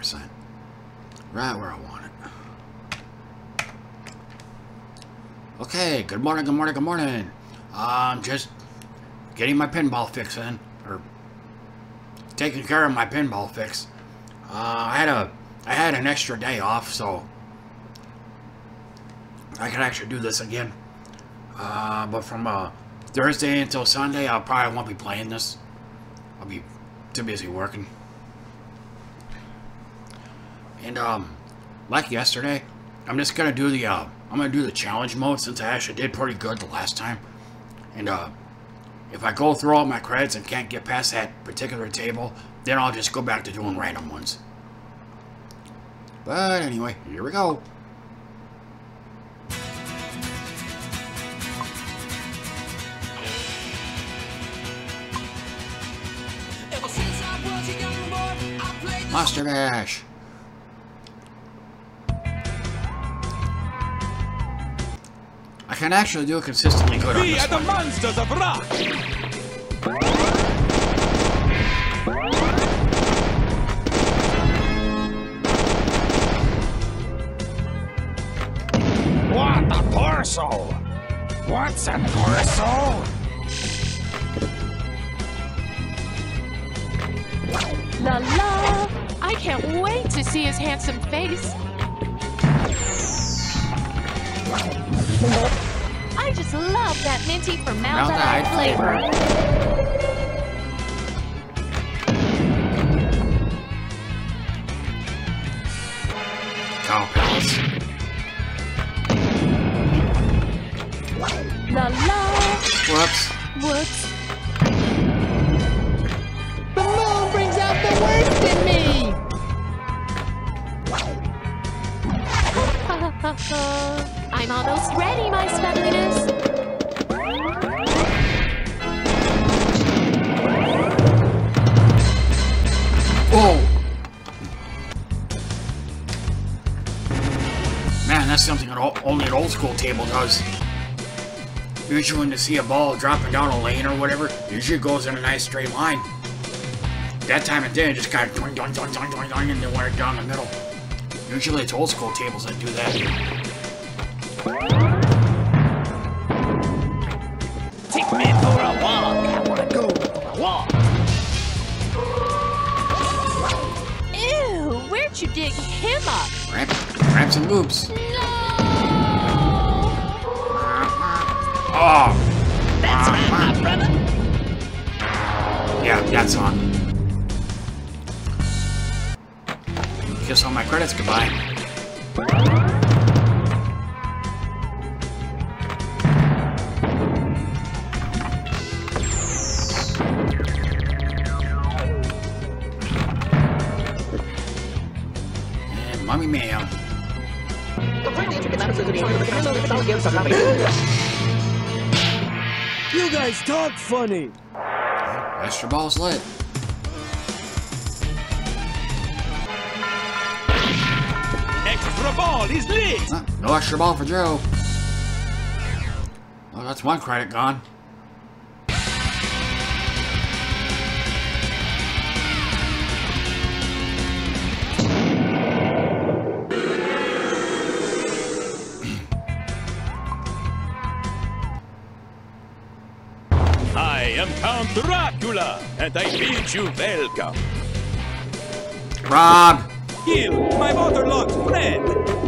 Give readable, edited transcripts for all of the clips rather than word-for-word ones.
100%. Right where I want it. Okay, good morning, good morning, good morning. Just getting my pinball fix in, or taking care of my pinball fix. I had an extra day off, so I could actually do this again. But from Thursday until Sunday, I probably won't be playing this. I'll be too busy working. And like yesterday, I'm just gonna do the I'm gonna do the challenge mode, since I actually did pretty good the last time. And if I go through all my credits and can't get past that particular table, then I'll just go back to doing random ones. But anyway, here we go. Monster Dash. I can actually do it consistently good on this one. We are the monsters of rock. What a torso! What's a torso? La la! I can't wait to see his handsome face. I just love that minty formaldehyde flavor. Cow Palace. La la! Whoops. Whoops. The moon brings out the worst in me! I'm almost ready, my smuggliness. Whoa! Man, that's something that only an old school table does. Usually when you see a ball dropping down a lane or whatever, usually it goes in a nice straight line. That time it did, it just kind of doing, and then went down the middle. Usually it's old school tables that do that. Take me for a walk. I wanna go for a walk. Ew, where'd you dig him up? Ramps and loops. No! Oh! That's right, my brother. Yeah, that song. Kiss all my credits goodbye. And Mommy Mayo. You guys talk funny. Extra ball's lit. Extra ball is lit. No extra ball for Joe. Well, that's one credit gone. I am Count Dracula, and I bid you welcome. Rob! Kill my waterlogged friend!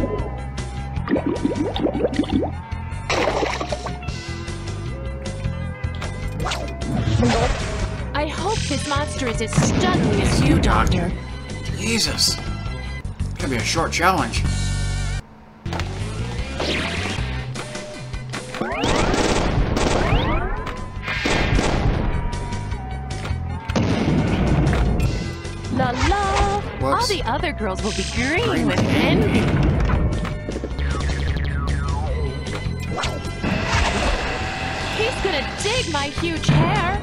I hope this monster is as studly as you, Doctor. Jesus. It's gonna be a short challenge. La la! Whoops. All the other girls will be green with envy. He's gonna dig my huge hair.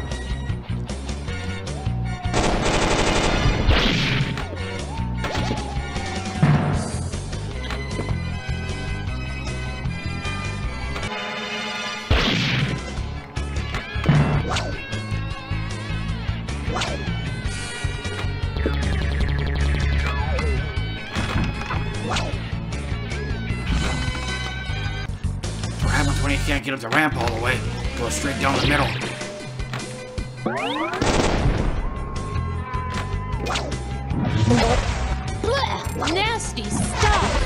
can't get up the ramp all the way. Go straight down the middle. Blech, nasty stuff.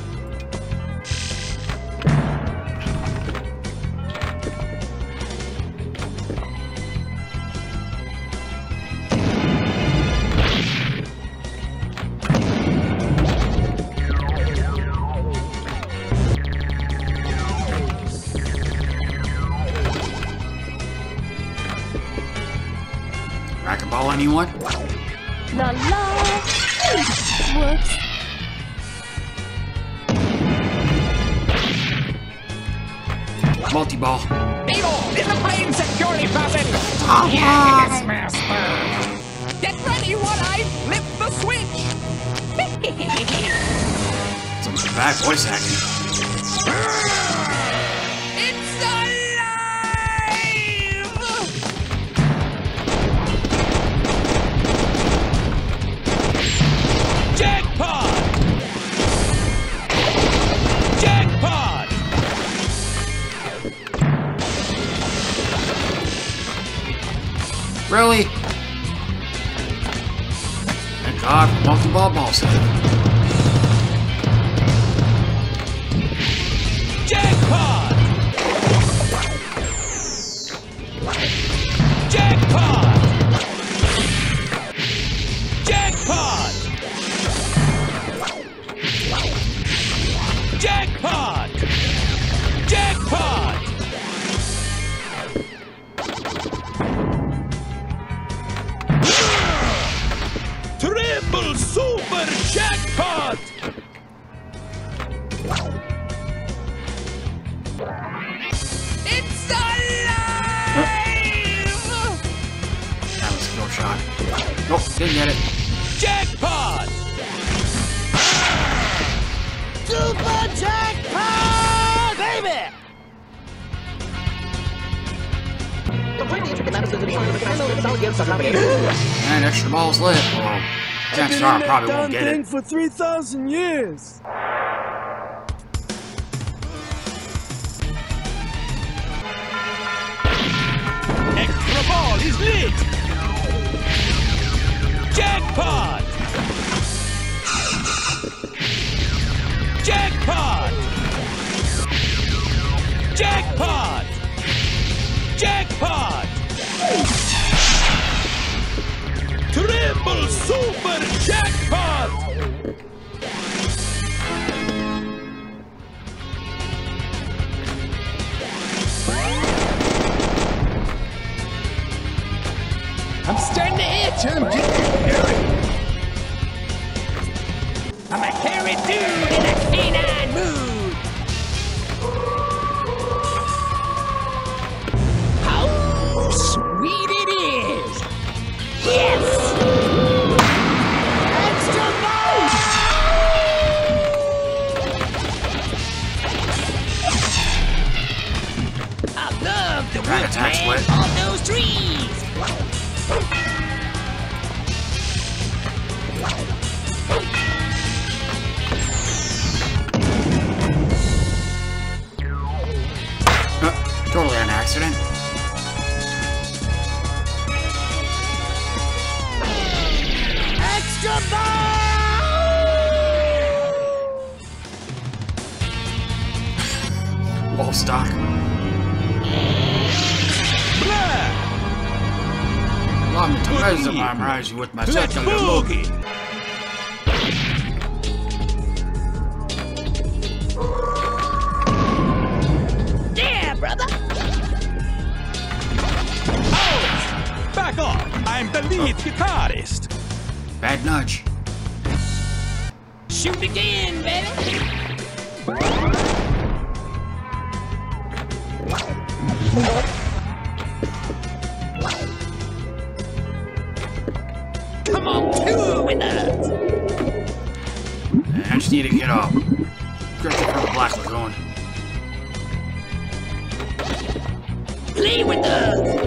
Racquetball, anyone? La la. Whoops. Multi-ball. Beetle, in the plane security button! Yes, master! Get ready while I flip the switch! Some bad voice acting. It's alive! Jackpot! Jackpot! Really? Thank God for multi-ball ball set. Jackpot! Jackpot! Jackpot! Jackpot! Jackpot! Triple super jackpot! It's alive! That was a skill shot. Nope, didn't get it. Jackpot! Super jackpot, baby! And extra ball's lit. Well, chances are I probably won't get it. For 3,000 years. Extra ball is lit! Jackpot! Jackpot! Jackpot! Jackpot! Triple super jackpot! I'm starting to itch, I'm a hairy dude in a canine mood! How sweet it is! Yes! Extra ball! I love the Right, wood, attack man, split. on those trees! Totally an accident. Extra ball! Ball stock. Allow me to mesmerize you with my Let's secular look. boogie! Yeah, brother! Ouch! Back off! I'm the lead guitarist! Bad nudge. Shoot again, baby! Come on, two with us! I just need to get up. Griffin from the Black Lagoon. Play with us!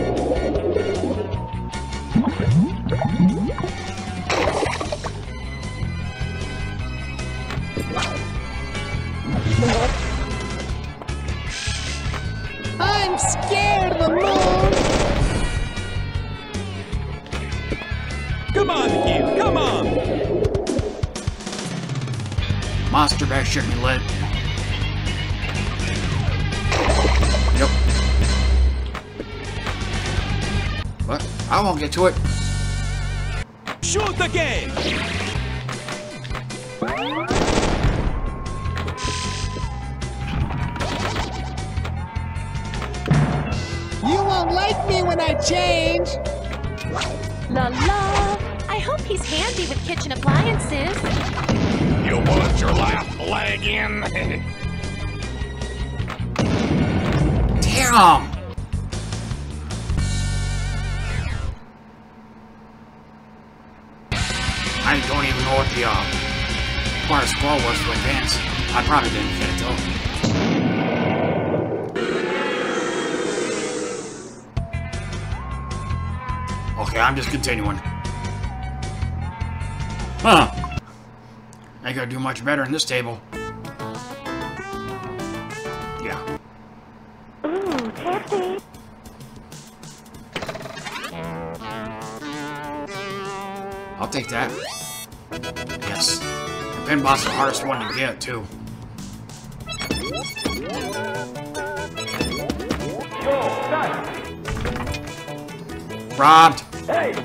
Monster Bash shouldn't be lit. Yep. But I won't get to it. Shoot again! You won't like me when I change. La la. I hope he's handy with kitchen appliances. You put your left leg in. Damn! I don't even know what the bar score was for advance. I probably didn't get it though. Okay, I'm just continuing. Huh. I gotta do much better in this table. Yeah. Ooh, tasty. I'll take that. Yes. Pinball's the hardest one to get, too. Robbed. Hey!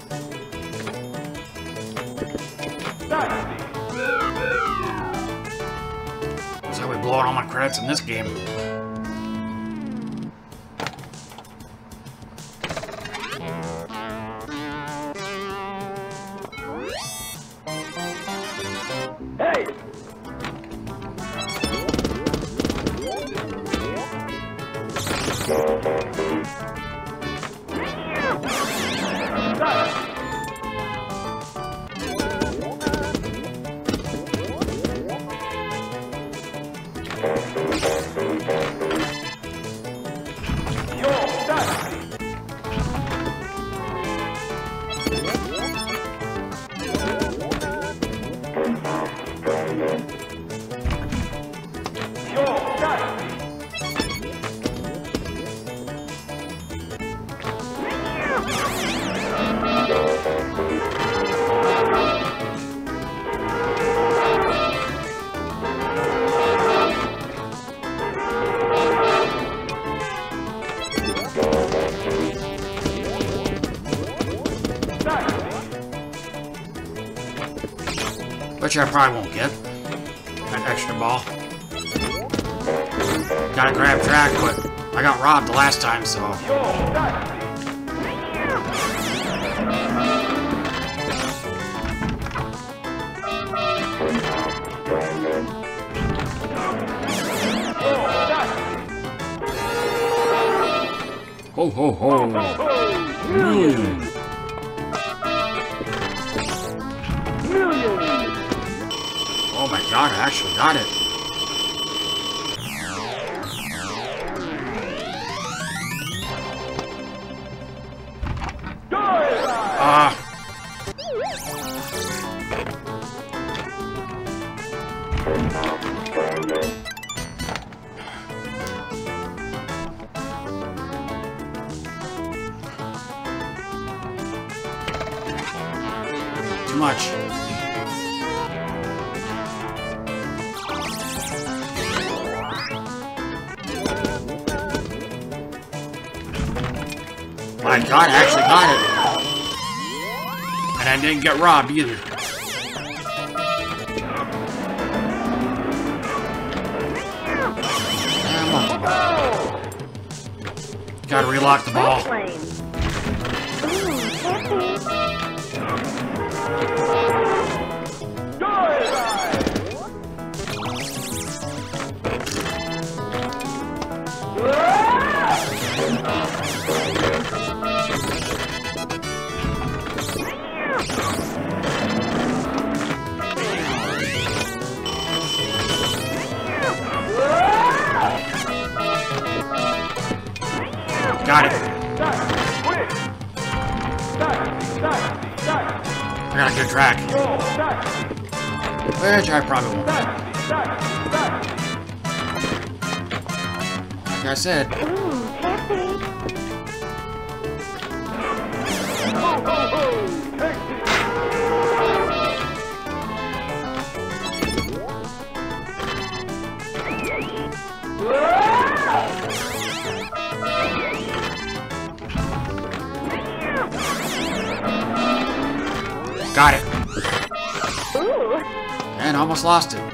So we blowing all my credits in this game. Hey! Which I probably won't get. An extra ball. Gotta grab track, but I got robbed the last time, so. Ho ho ho! Million! Oh my god, I actually got it. Too much. My god, I actually got it. And I didn't get robbed either. Gotta relock the ball. Got it. I got a good track. Which I probably won't. Like I said. And almost lost it.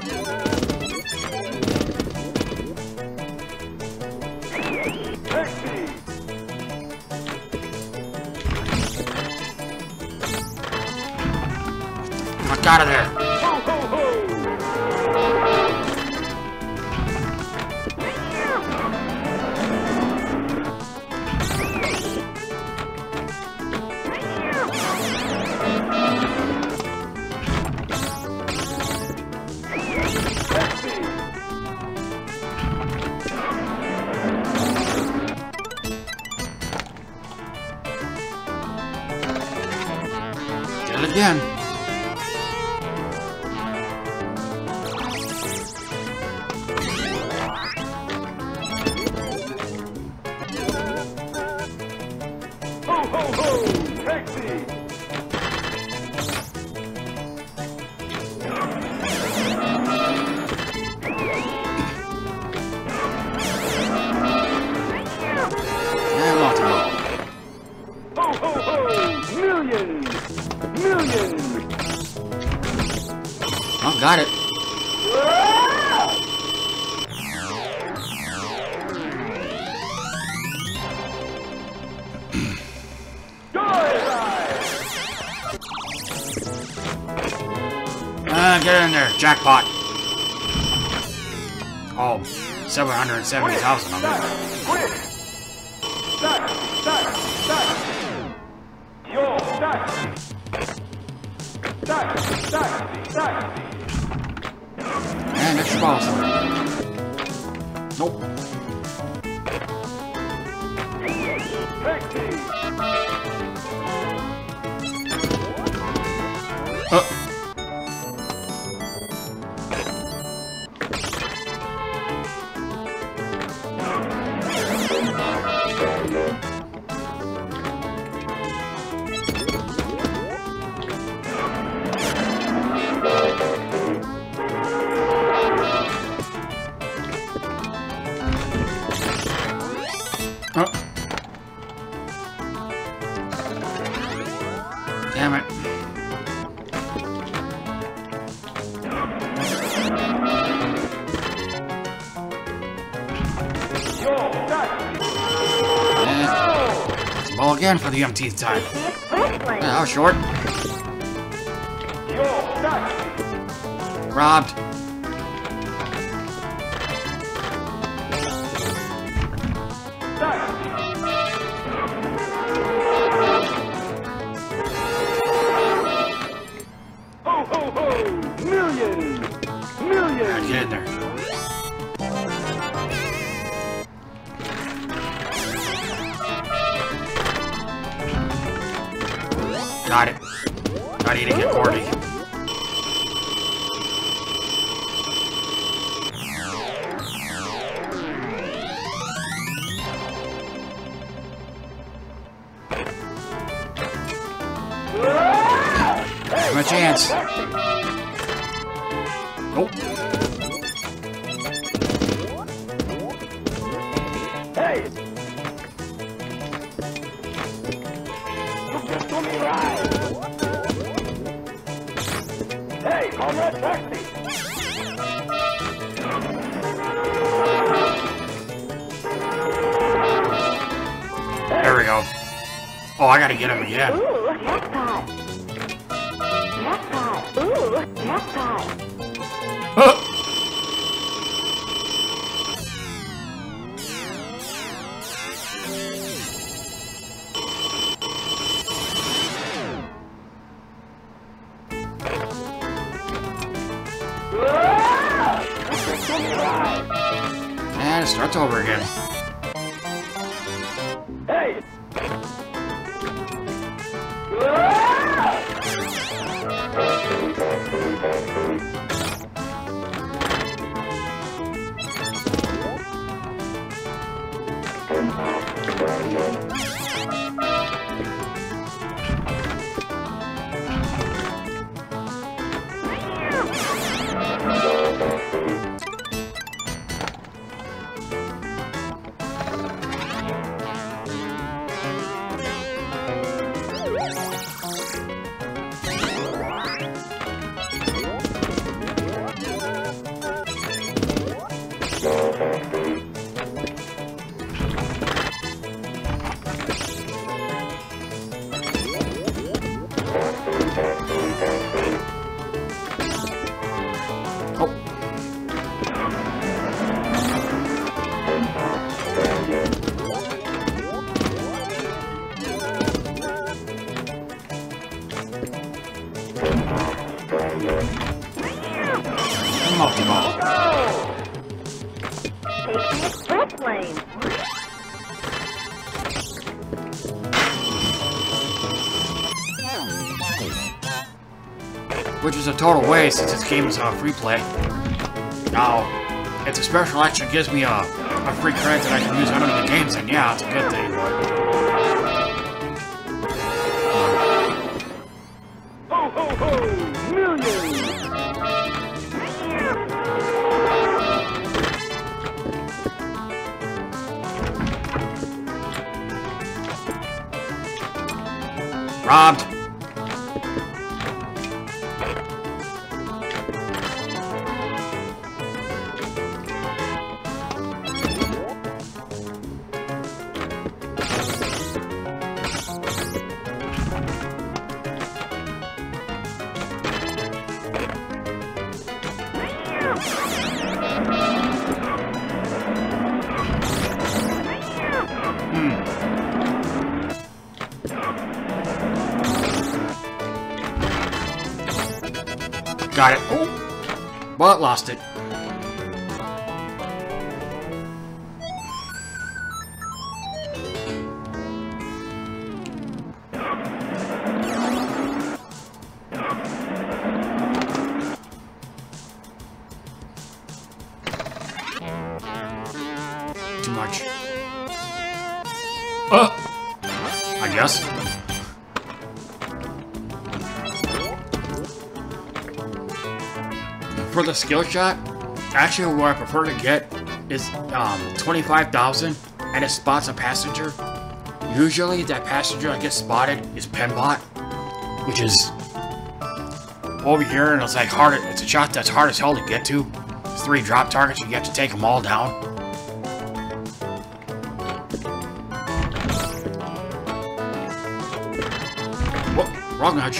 Get out of there. Did it again. Oh, got it. Get in there, jackpot. Oh, 770,000 of it. And extra balls. Nope. Damn it. Ball again for the umpteenth time. Yeah, that was short. Robbed. Get in there. Got it. I need to get 40. Give him a chance. Nope. Hey! Look at me right! Hey, comrade taxi! There we go. Oh, I gotta get him again. Ooh, jackpot! Jackpot! Ooh, jackpot! And it starts over again. Hey! Multi-ball. Take the express lane. Which is a total waste since this game is free play. Now, if the special action gives me a free credit that I can use on other games, then yeah, it's a good thing. Ho, ho, ho! Millions! Robbed. Got it. Oh, but lost it. Too much. I guess. For the skill shot, actually what I prefer to get is 25,000 and it spots a passenger. Usually that passenger that gets spotted is Pinball, which is over here, and it's like hard. It's a shot that's hard as hell to get to. It's 3 drop targets, you have to take them all down. Whoop, wrong nudge.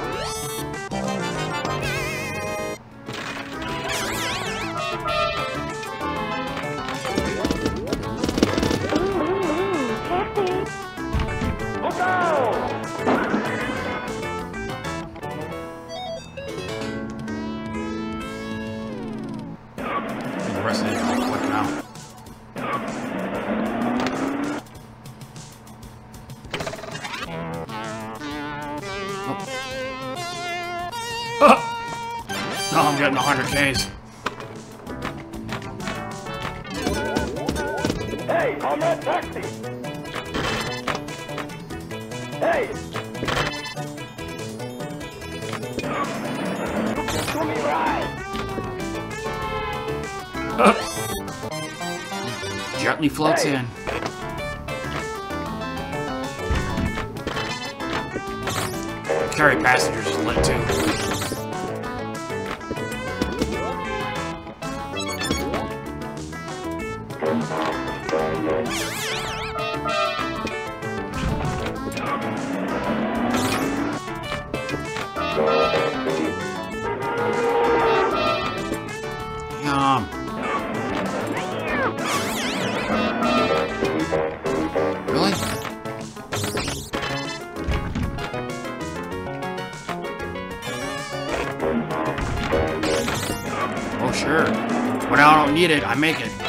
The rest of it real quick now. Oh. Now I'm getting 100 Ks. Hey, on that taxi! Hey! Show me right! Gently floats in. Carry passengers is lit too. Really? Oh, sure. When I don't need it, I make it.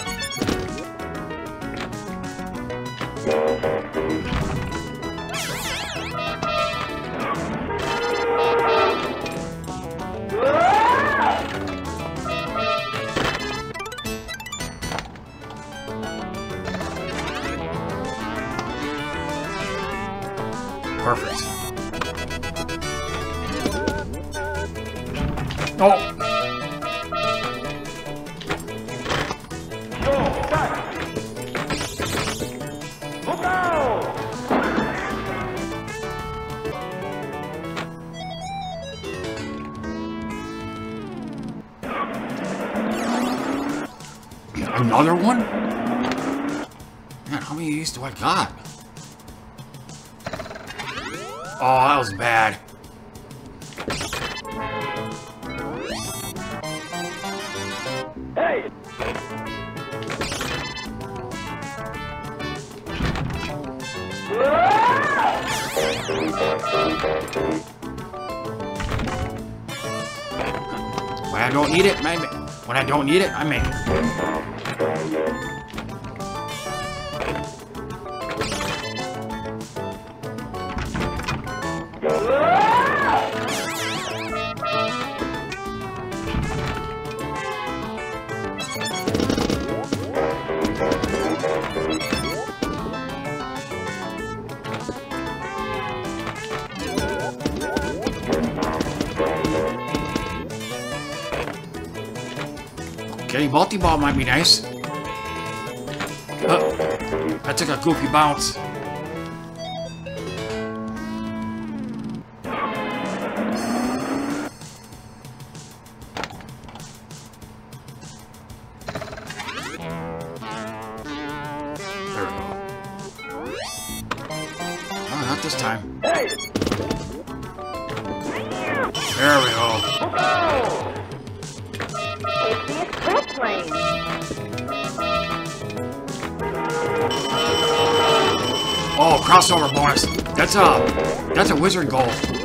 Perfect. Oh! Another one? Man, how many of these do I got? Oh, that was bad. Hey! When I don't need it, maybe. When I don't need it, I make it. Getting multi-ball might be nice. I took a goofy bounce. There we go. Oh, not this time. There we go. Plane. Oh, crossover bonus. That's a wizard goal.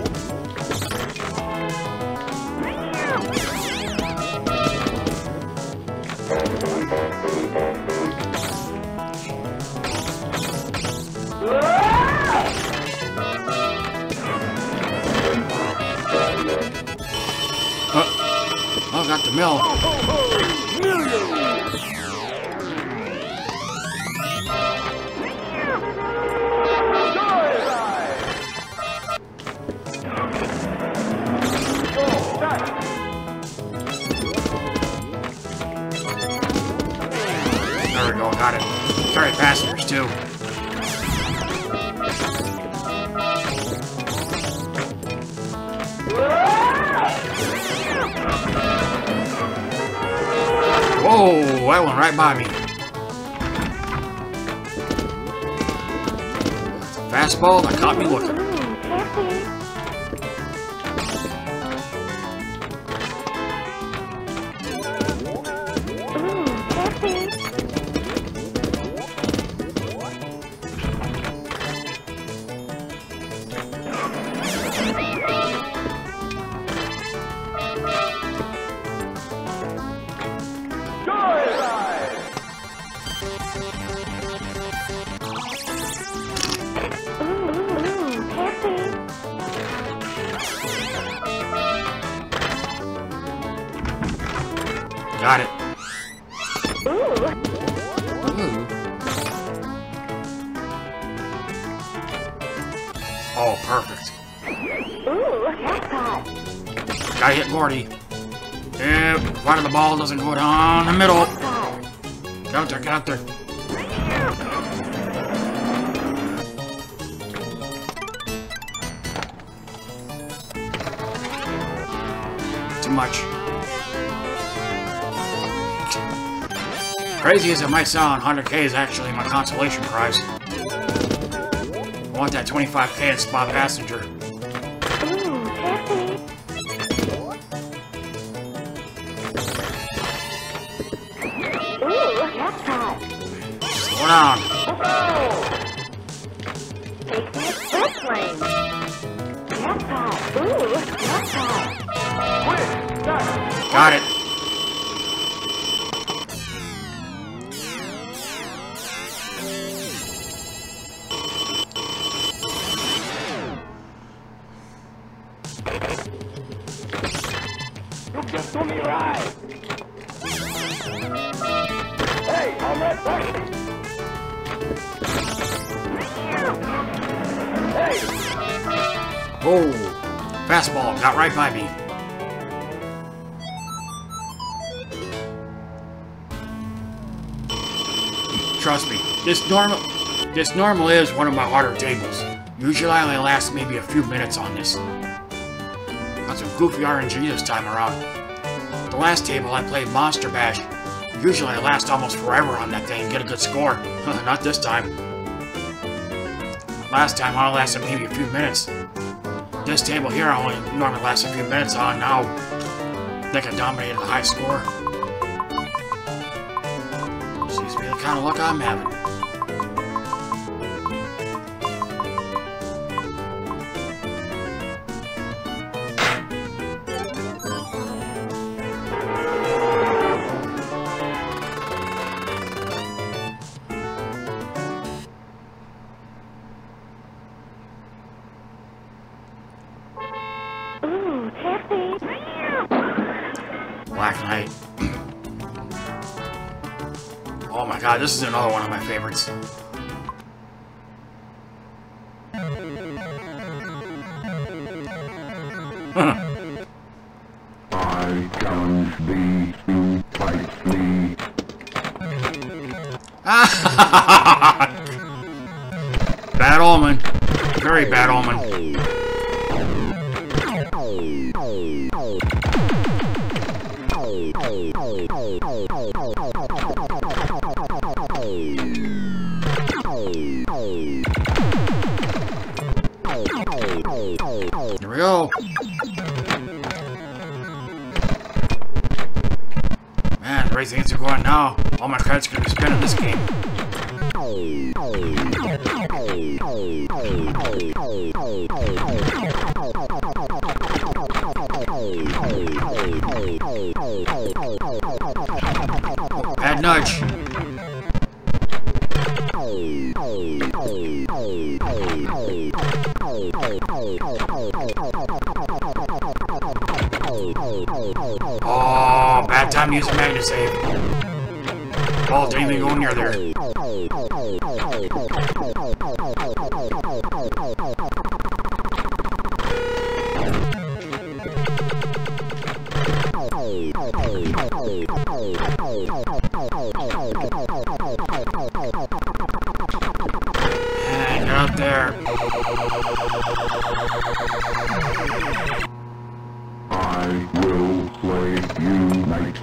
Oh, got the mill. There we go, got it. Carry passengers too. Whoa, that went right by me. Fastball that caught me looking. Got it. Ooh. Oh, perfect. Ooh, jackpot. Gotta hit Gordy. Yeah, why the ball doesn't go down the middle. Get out there, get out there. Too much. Crazy as it might sound, 100K is actually my consolation prize. I want that 25K in spot passenger. Ooh, happy. Ooh, jackpot. Slow down. Take this plane. Jackpot. Ooh, jackpot. Got it. Just do me right. Hey, I'm right back. Hey! Oh, fastball got right by me. Trust me, this normal is one of my harder tables. Usually I only last maybe a few minutes on this. Got some goofy RNG this time around. The last table I played Monster Bash. Usually I last almost forever on that thing and get a good score. Not this time. Last time I only lasted maybe a few minutes. This table here I only normally lasts a few minutes on now. I think I dominated the high score. Seems to be the kind of luck I'm having. Black Knight. Oh my god, this is another one of my favorites. I challenge thee to fight me. Bad omen. Very bad omen. Here we go. Man, the racing are going now. All my credits are going to be spent in this game. Bad nudge. Oh, bad time to use a magnet save. Oh, didn't even go near there. And out there. I will slay you, knight.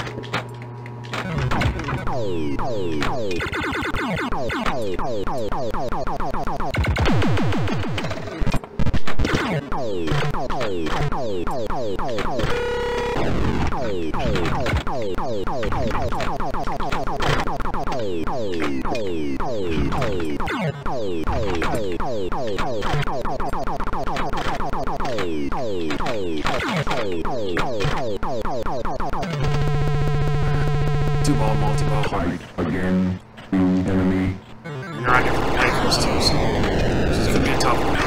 Two-ball, multi-ball. Fight again, to enemy. And they're on different playfields too, so this is gonna be a tough one.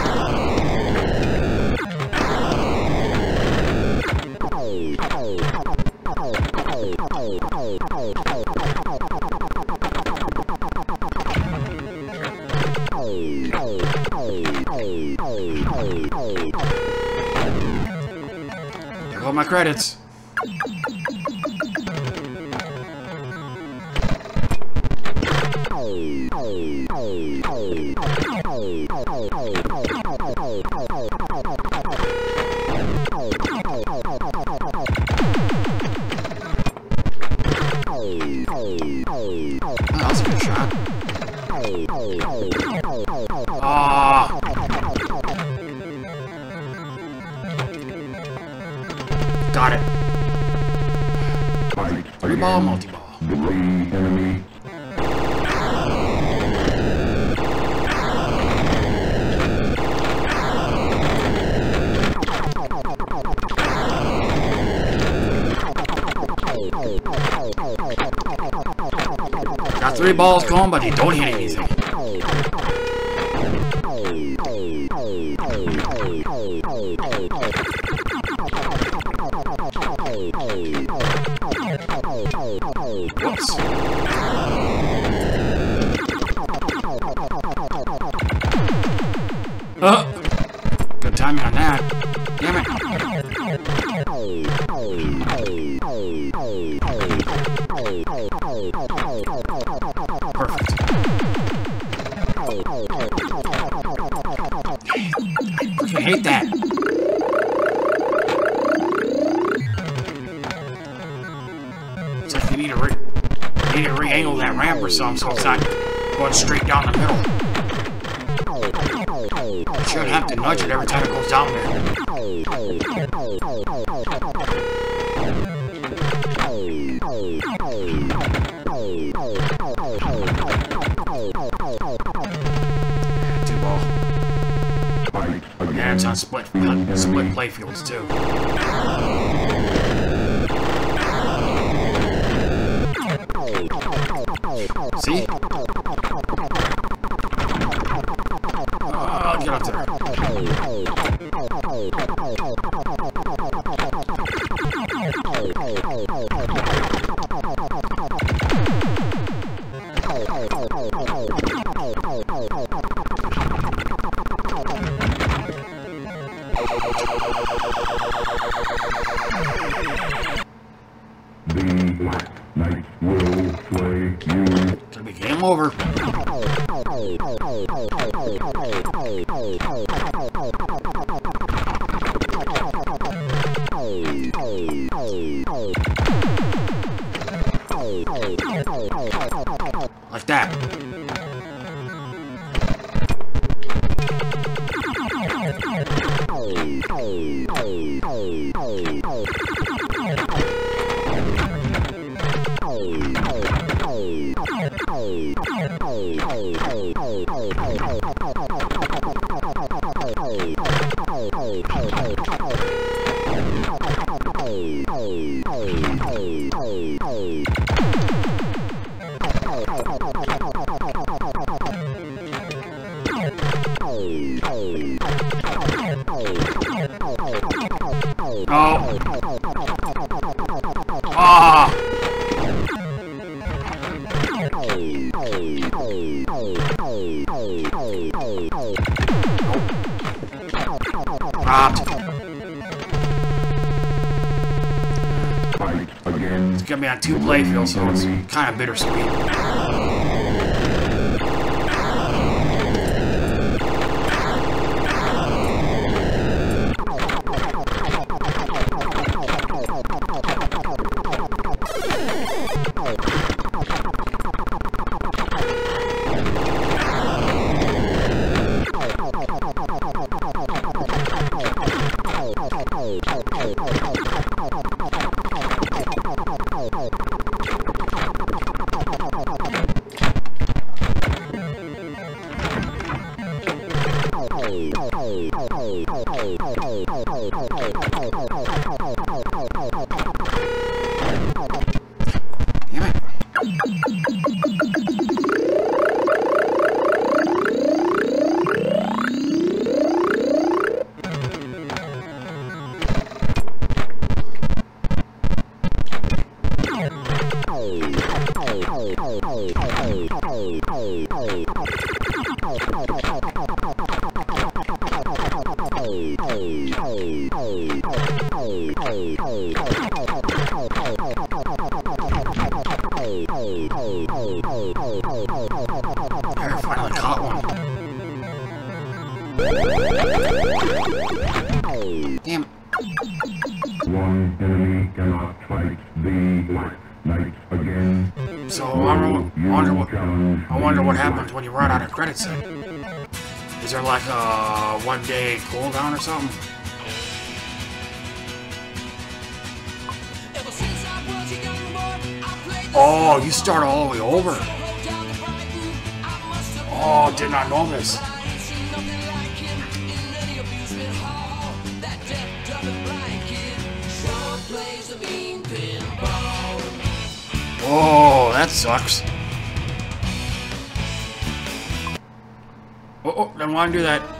There go my credits. That was a good shot. Ah. Got it. Fight Three-ball, again, multi-ball. delay enemy. Got 3 balls going, but they don't hit anything. Whoops. Good timing on that. Damn it. Perfect. I hate that. It's like you need to re-angle that ramp or something so it's not going straight down the middle. You should have to nudge it every time it goes down there. Two-ball. Yeah, it's on split playfields too. See? Get up there. Gonna be game over. Like that. It's gonna be on 2 playfields, so it's kind of bittersweet. Damn. One enemy cannot fight the Black Knight again. So I wonder what happens when you run out of credits then. Is there like a 1-day cooldown or something? Oh, you start all the way over. Oh, did not know this. Oh, that sucks. Oh, don't want to do that.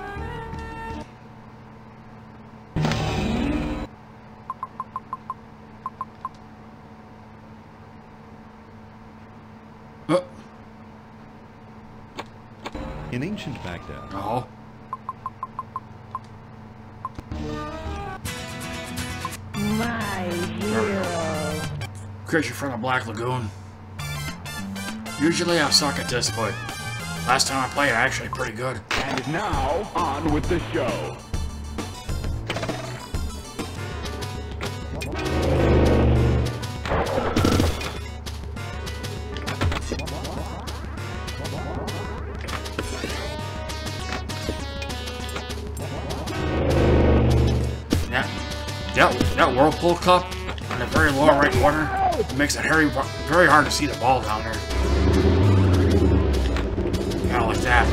In ancient Baghdad. Oh. My hero. Creature from the Black Lagoon. Usually I suck at this, but last time I played, I'm actually pretty good. And now, on with the show. That Whirlpool Cup on the very lower right corner makes it very hard to see the ball down there. Kind of like that.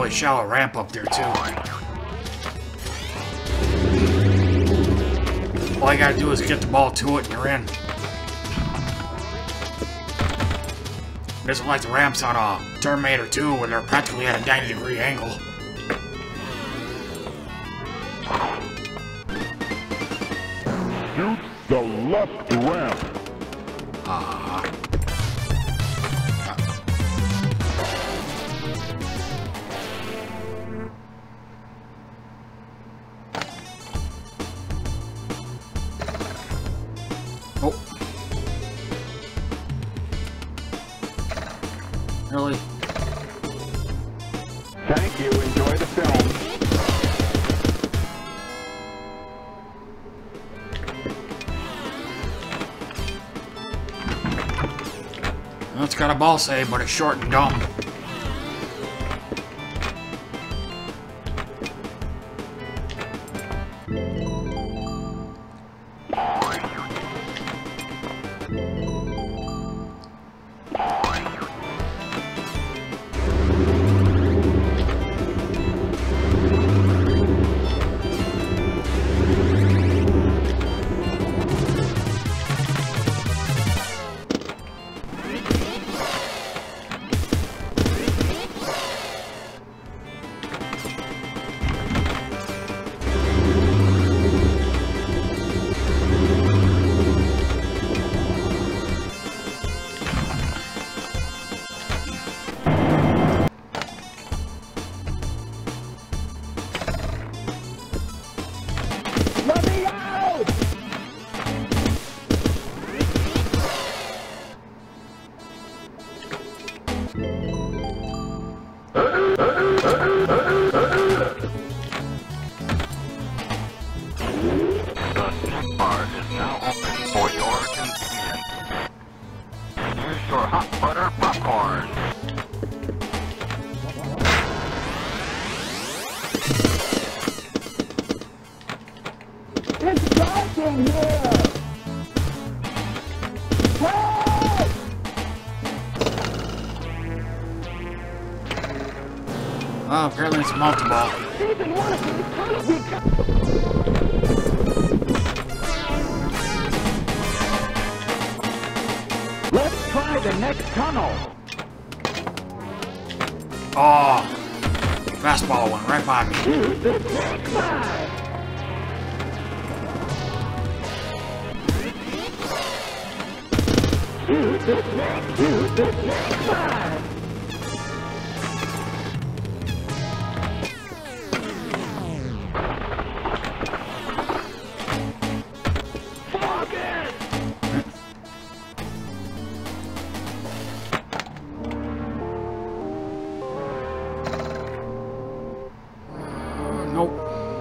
really shallow ramp up there, too. All you gotta do is get the ball to it and you're in. It isn't like the ramps on Terminator 2 where they're practically at a 90-degree angle. Shoot the left ramp. Oh. Really? Thank you. Enjoy the film. Well, it's got a ball save, but it's short and dumb. Oh, apparently it's multi-ball. Let's try the next tunnel. Oh, fastball went right by me. Use the next side. Use the next side. Nope.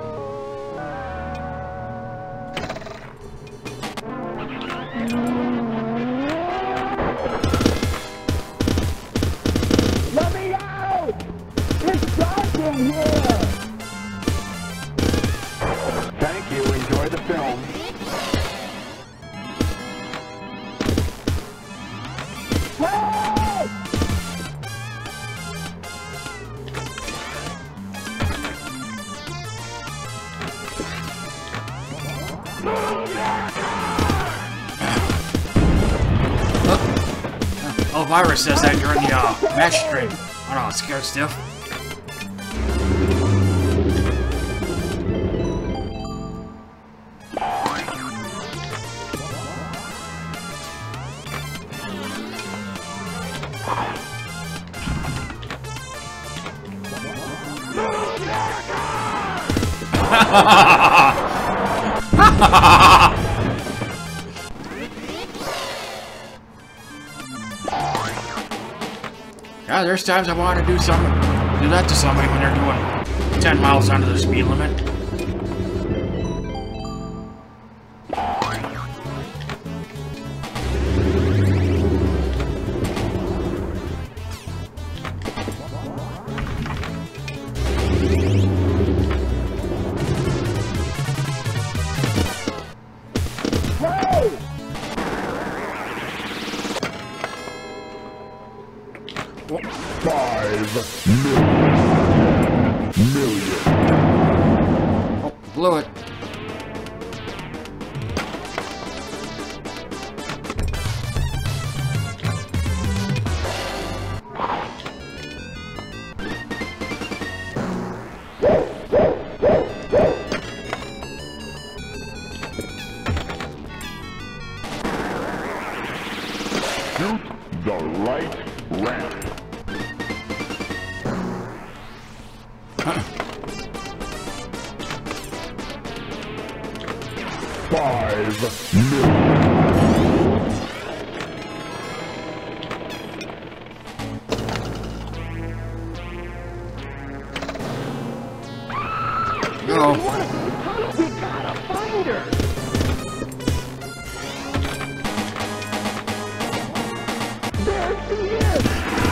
Let me out! It's dark in here! Thank you. Enjoy the film. Help! Elvira says that during the match stream. I don't know, it's scared stiff. Yeah, there's times I want to do that to somebody when they're doing 10 miles under the speed limit. $5 million. blew it. Shoot the right ramp. 5 million. No. We gotta find her. There she is.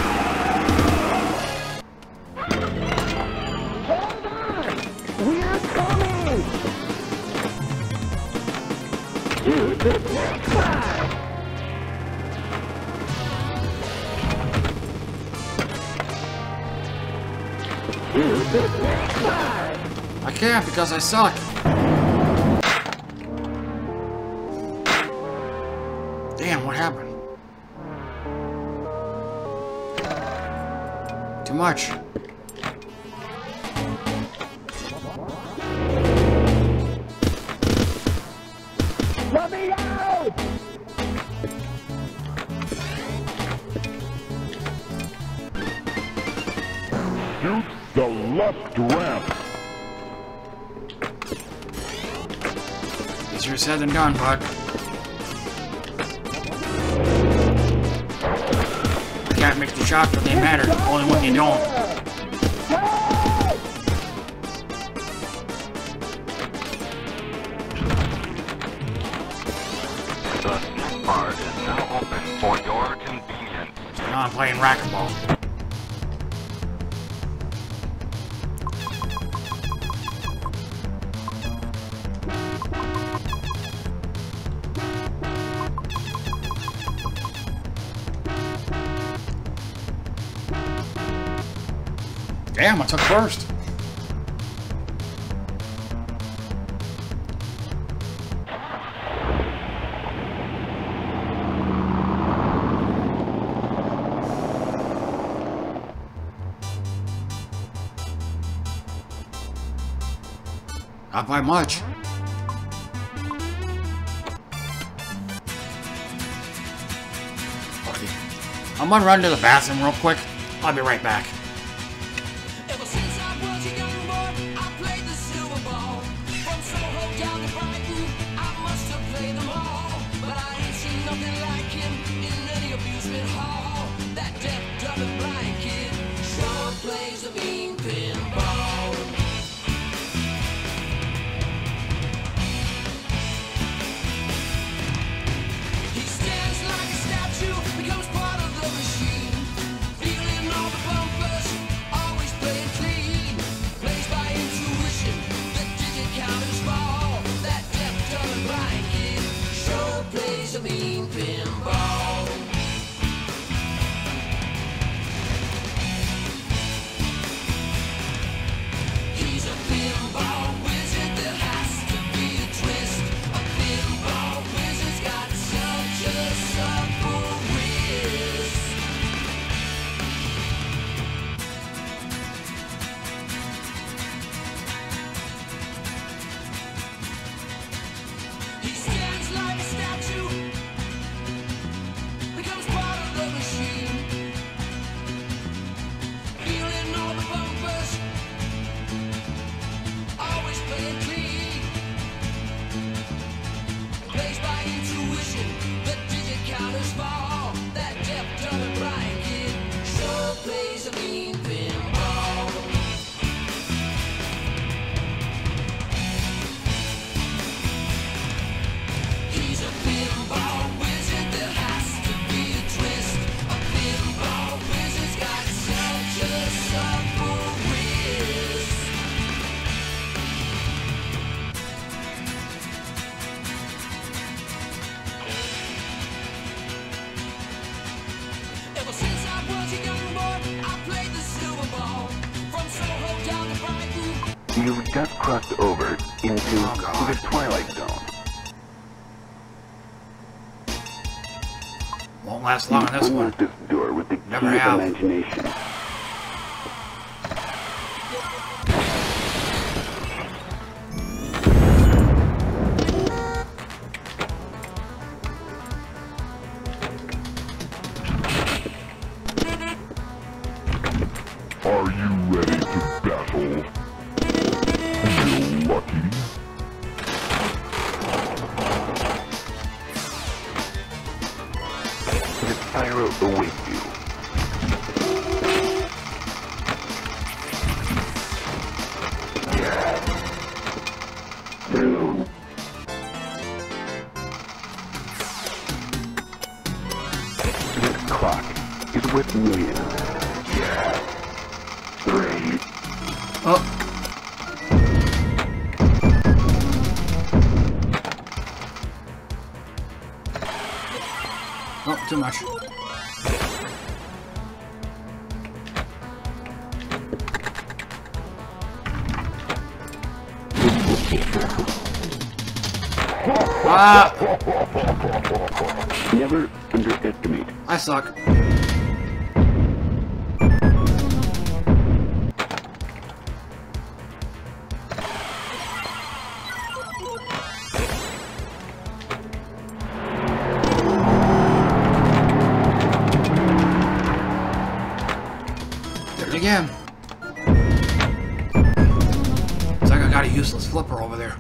Hold on. We're coming. Use the next side. Use the next side. I can't because I suck. Damn, what happened? Too much. Let me out! Shoot the left ramp. Easier said than done, bud. I can't make the shots, but they matter. Only when you don't. The part is now open for your convenience. Now I'm playing racquetball. Damn, I took first. Not by much. Okay. I'm gonna run to the bathroom real quick. I'll be right back. Ever since I was a young boy, I played the silver ball. From Soho down to Brighton, I must have played them all. But I ain't seen nothing like him in any amusement hall. That deaf, dumb, and blind kid sure plays a mean pinball. He stands like a statue, becomes part of the machine. Feeling all the bumpers. You've just crossed over into the Twilight Zone. Won't last long on this one. Unlock this door with the key Never of have. imagination. Are you ready to battle? Feel lucky? The pyro awaits you. Two. This clock is worth millions. Three. Oh. Oh, too much. Ah! Never underestimate. I suck. Did it again. Looks like I got a useless flipper over there.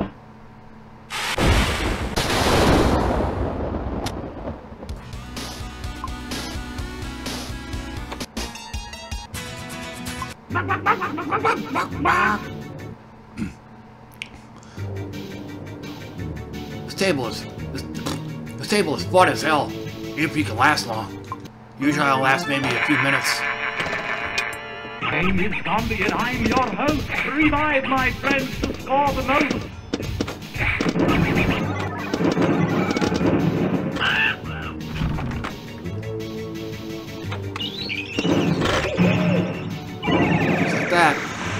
This table is fun as hell, if you can last long. Usually I'll last maybe a few minutes. My name is Zombie and I'm your host. Revive my friends to score the most. Just like that.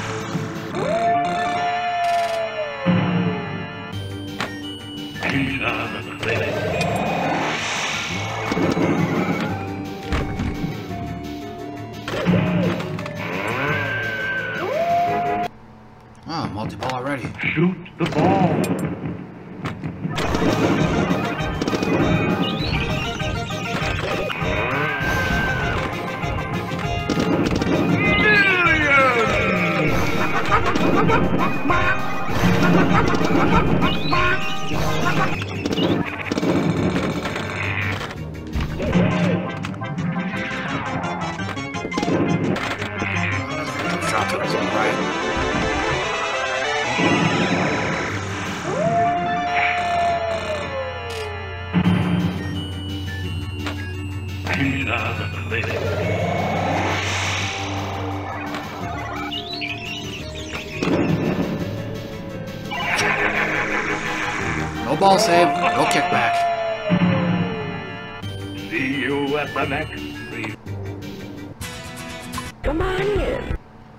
Oh, multi-ball already. Shoot the ball. Shot to his own right. No ball save, no kickback. See you at the next free. Come on in.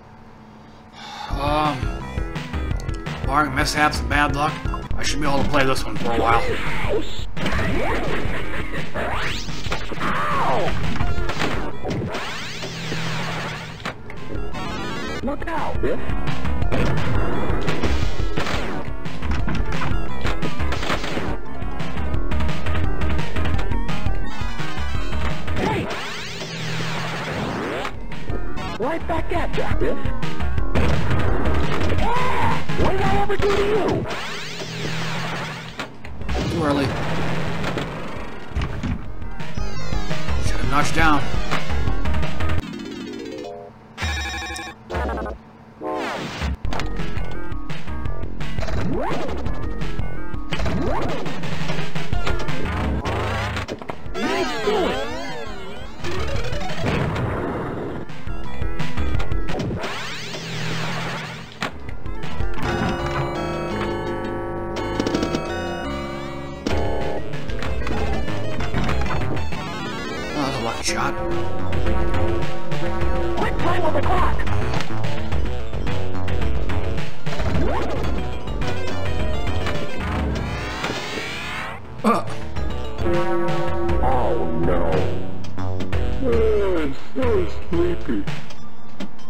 Barring mishaps and bad luck, I should be able to play this one for a while. Look out, Biff. Hey! Right back at ya, Biff. What did I ever do to you? Too early. Should have notched down. Nice doing. Shot. Quick time on the clock.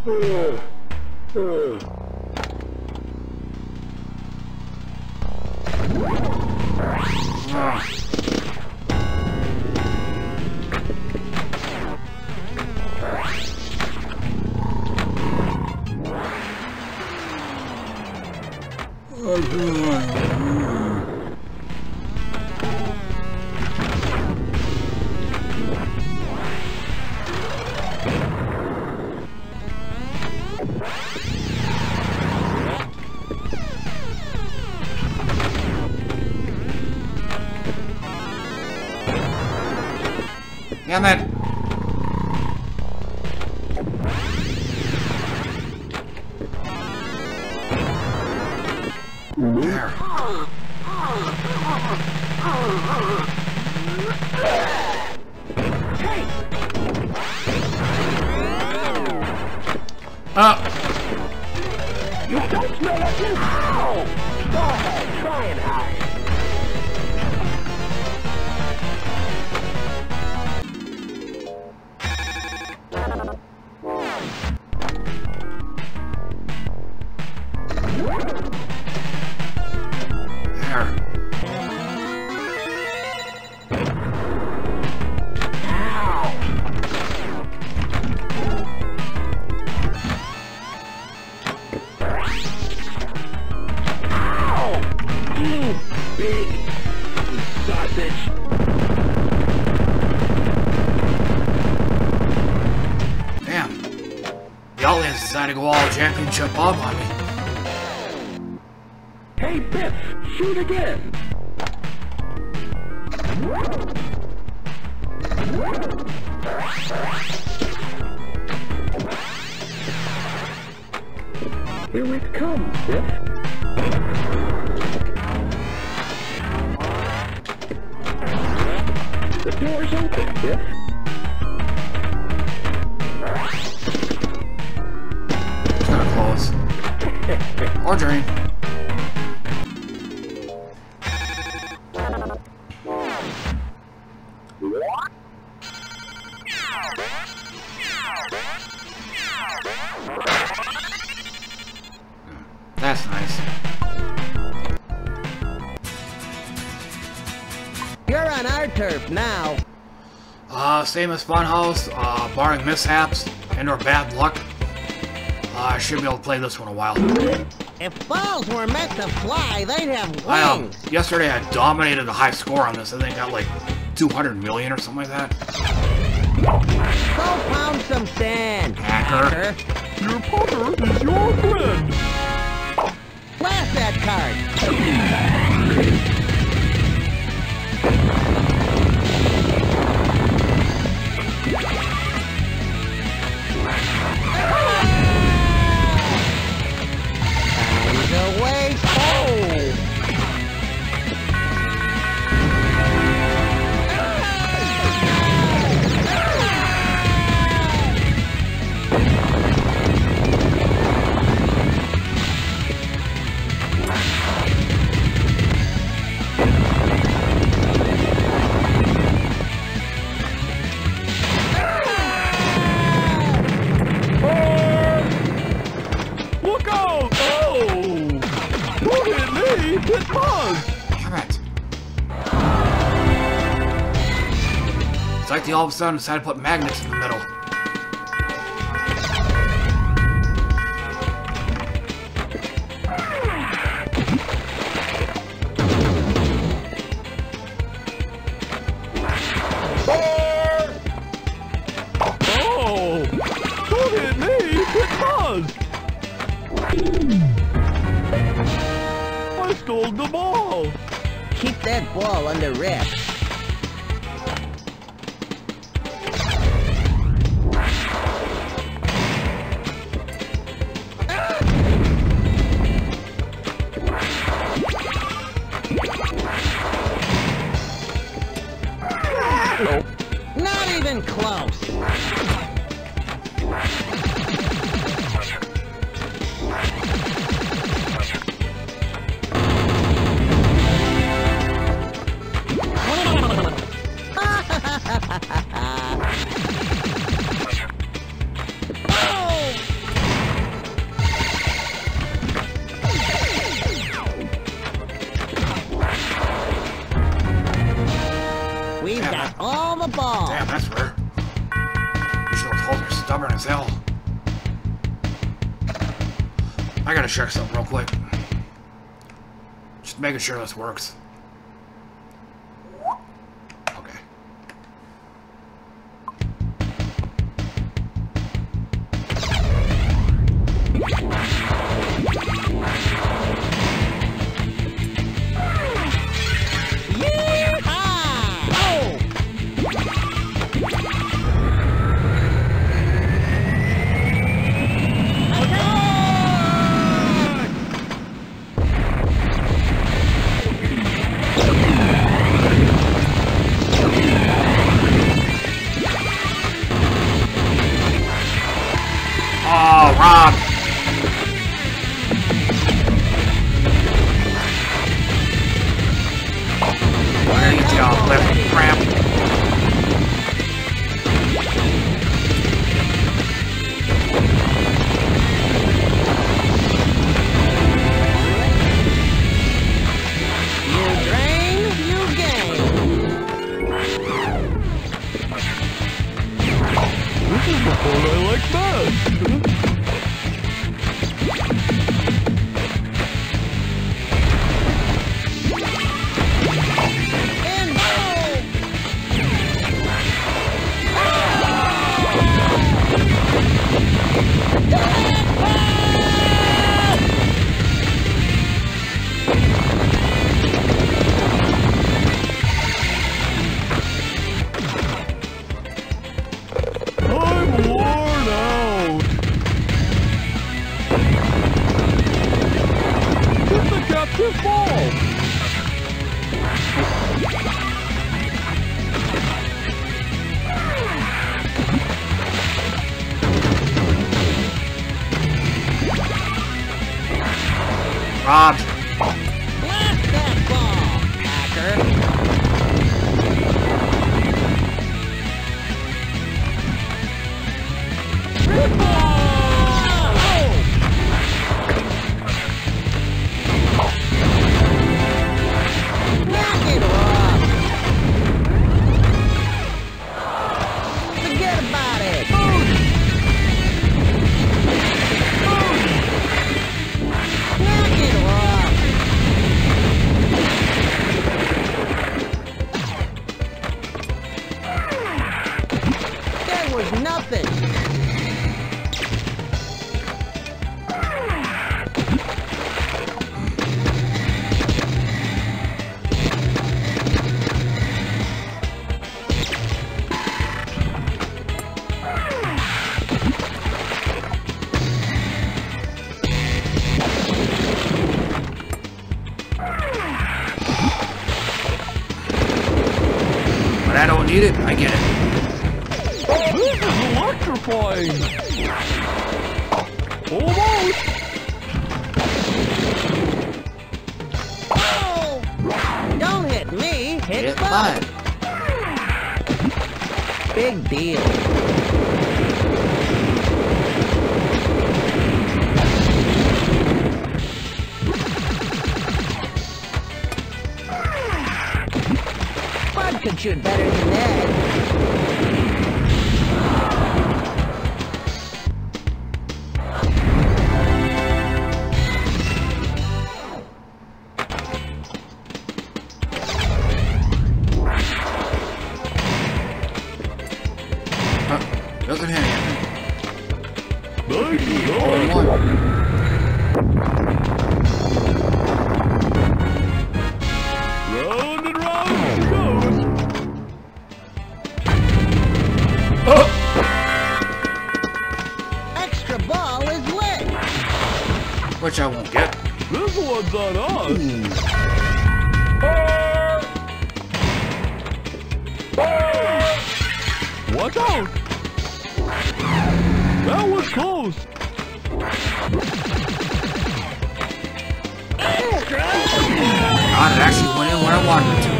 Damn it! There. You don't smell like this? Ow! Go ahead, try and hide. Decided to go all championship up on me. Hey, Biff, shoot again. Here it comes, Biff. The door's open, Biff. Or drain. That's nice. You're on our turf now. Same as Funhouse, barring mishaps and or bad luck. I should be able to play this one a while. If balls were meant to fly, they'd have wings. Yesterday I dominated a high score on this. I think I got like 200 million or something like that. Go pound some sand, hacker. Your poker is your friend. Blast that card. Away, Look out! Oh! Don't hit me! Hit Buzz! Damn it. It's like they all of a sudden decided to put magnets in the middle. Oh! Don't hit me! Hit Buzz! I stole the ball! keep that ball under wraps. Not even close. What as hell. I gotta check something real quick. Just making sure this works. Okay. Oh, Rob! We're gonna get you off left ramp. You drain, you gain. This is the part I like best. I'm worn out. It's the captive ball. Rob! Blast that ball, hacker. Knock it off. Forget about it. Knock it off. That was nothing. But I don't need it. I get it. This is electrifying. Almost. Oh! Don't hit me, hit Bud. Big deal. Bud could shoot better than that. Doesn't hit anything. Nice. Only one. Round and round she goes. Oh! Extra ball is lit. Which I won't get. This one's on us. Watch out! That was close. God, it actually went in where I wanted it to.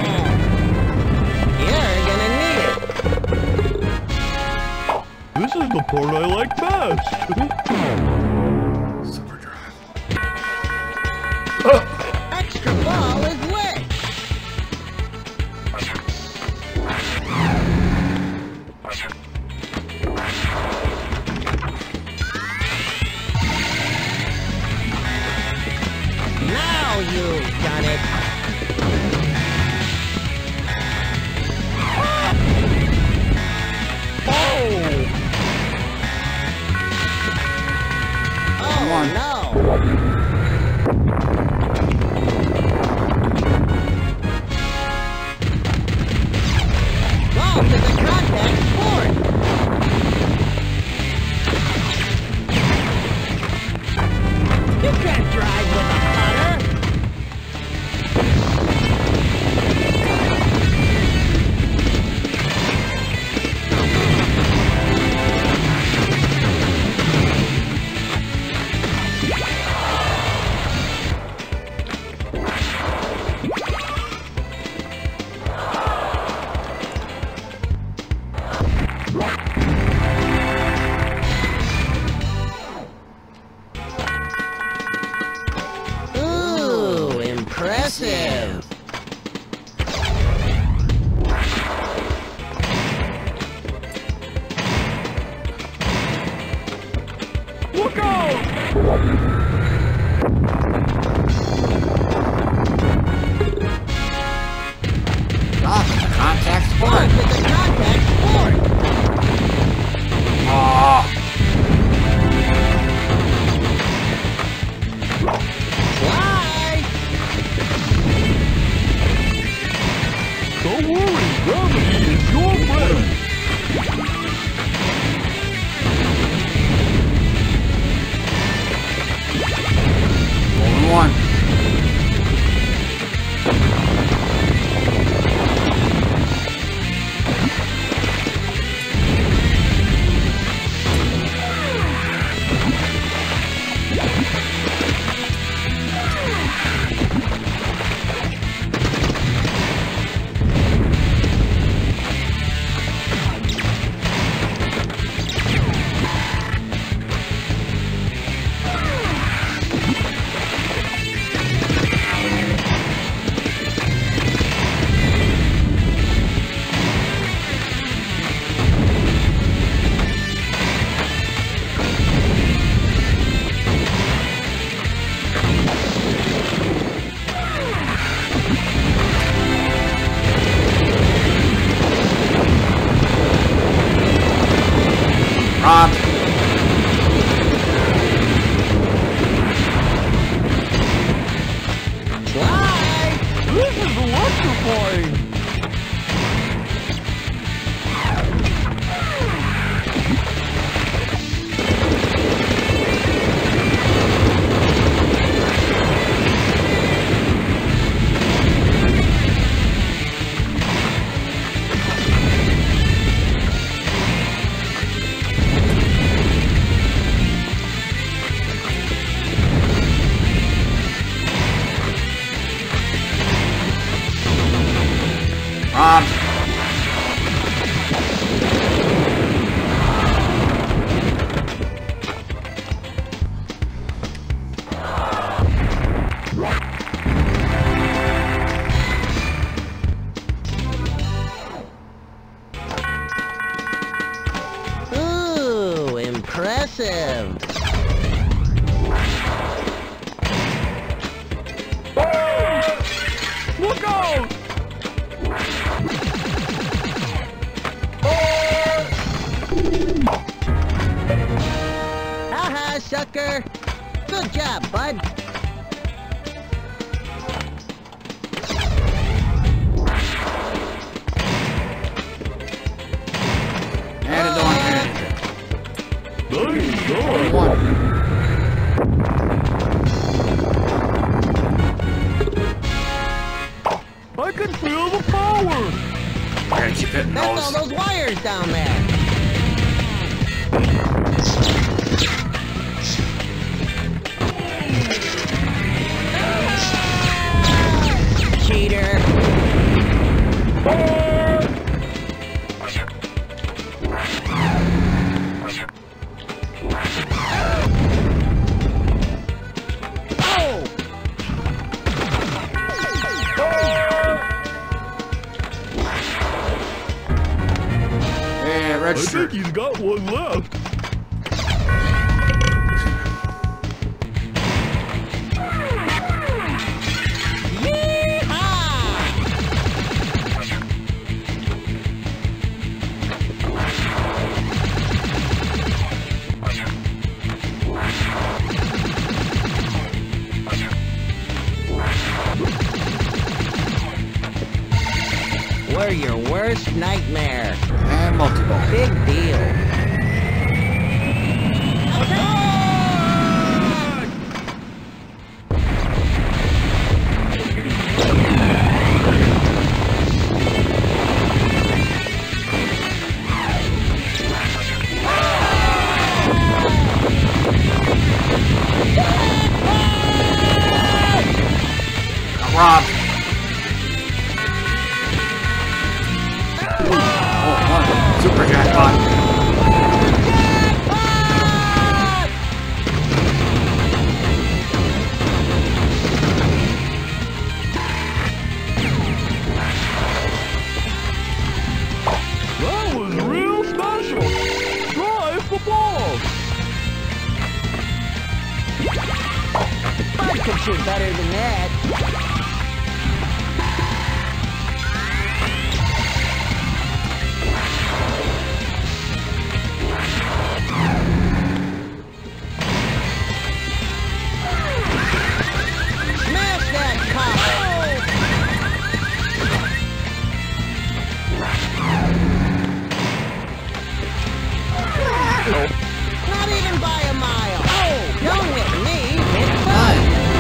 You're gonna need it. This is the part I like best. Super drive. Extra ball is lit. you've done it. Come on. No! Golf is a contact sport! You can't drive with a putter! Ooh, impressive! Look out! Golf is a contact sport. Golf is a contact sport! Aw. Fly! Don't worry, gravity is your friend. Only one. Rob. Fly! This is electrifying. Rob. Ooh, impressive! Look out! Haha, sucker! Good job, bud! And it's on. Nice shot. One. I can feel the power. I gotta keep hitting That's all those. those wires down there! Cheater! Yeah, I register. think he's got one left. You're your worst nightmare. And multi-ball. Big deal. Rob. Oh, what? Super jackpot. That was real special. Try for balls. I can shoot better than that. Smash that cop! Not even by a mile. Oh, don't hit me. Hit Bud.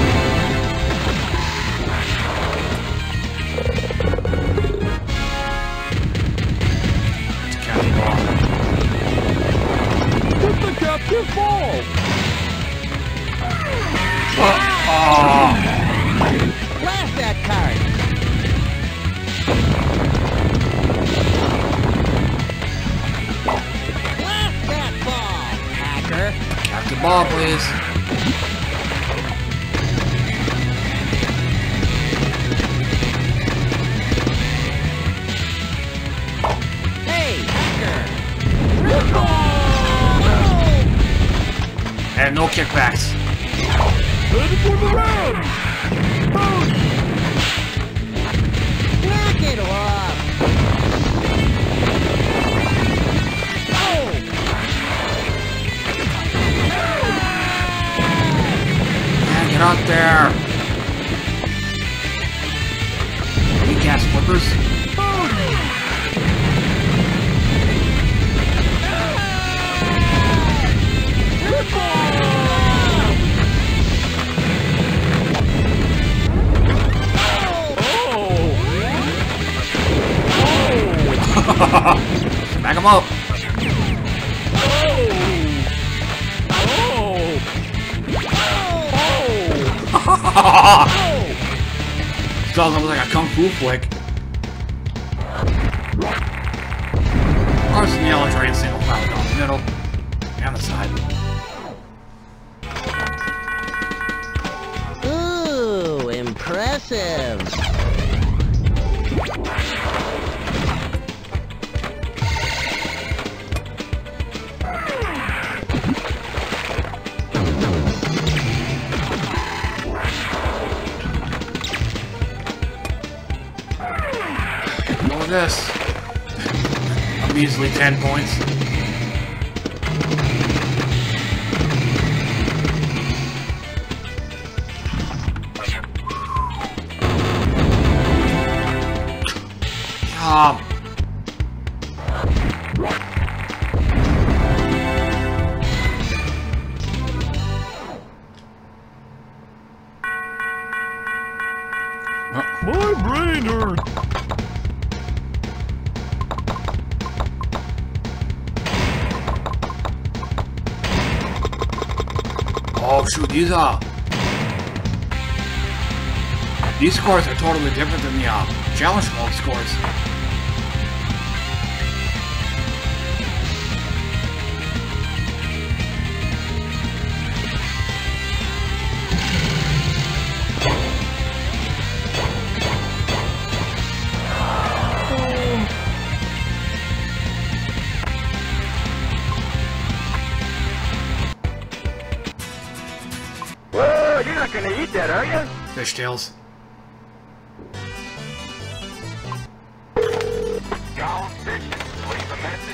Get the captive ball. Blast that card. Blast that ball, hacker. Captain ball, please. Hey, hacker. And no kickbacks. Ready for the round. Boom. Knock it off. Oh. And get out there. Weak ass flippers. Smack him up. Sounds almost like a kung fu flick. Ours in yellow train single file down the middle and the side. Ooh, impressive. This. A measly 10 points. My brain hurts. Oh shoot, these scores are totally different than the challenge mode scores. Well, you're not gonna eat that, are you? Fishtails. Gone fishing. Leave a message.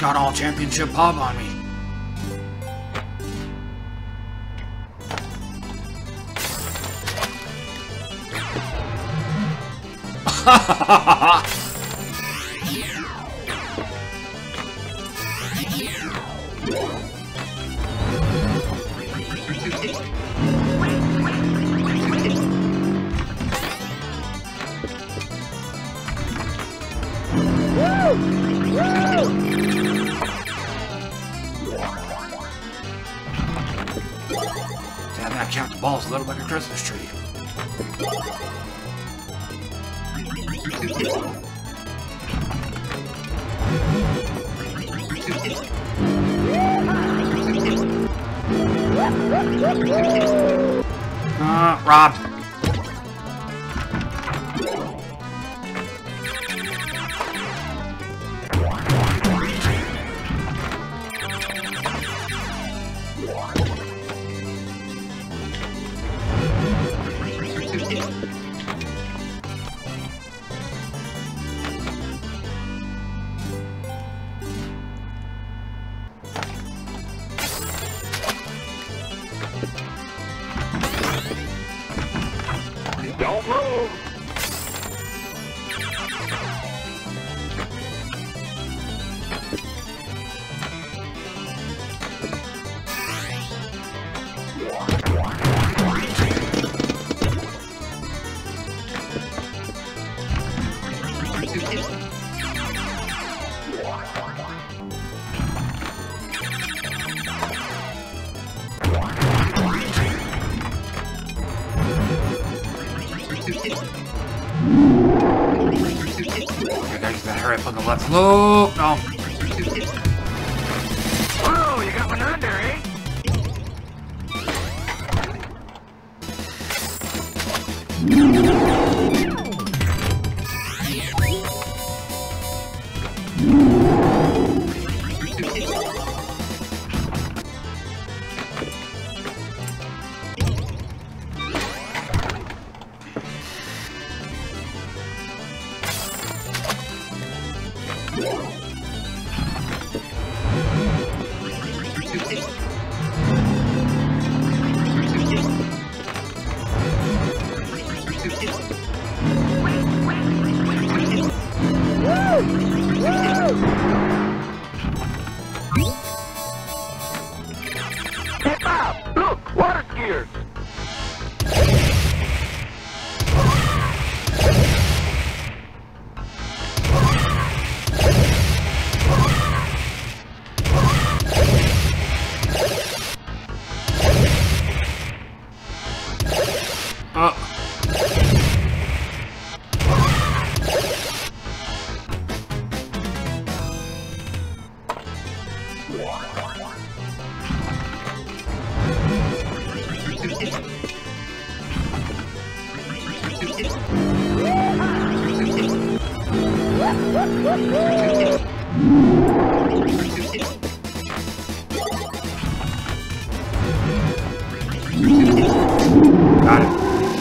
got all championship pub on me. Ha ha ha ha! Damn, that count the balls a little like a Christmas tree. Rob. Don't move. You guys better hurry up on the left loop. No. Whoa, you got one under, eh? Hip up! Look, water skiers! Got it.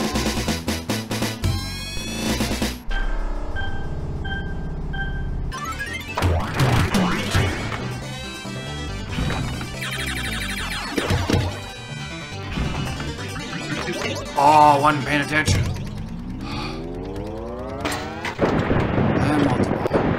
Oh, wasn't paying attention. And multiple.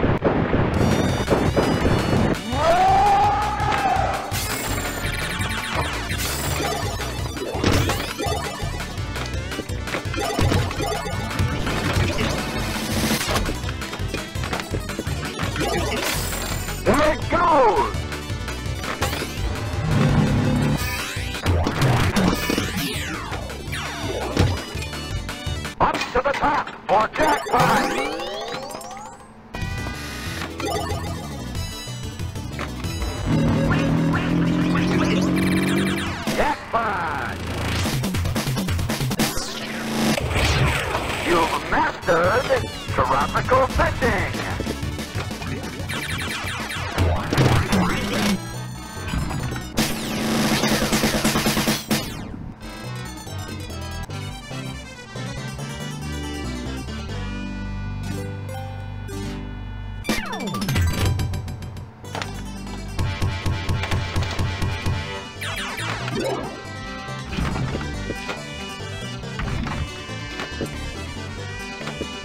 There it goes! Up to the top for jackpot! Jackpot! You've mastered tropical fishing!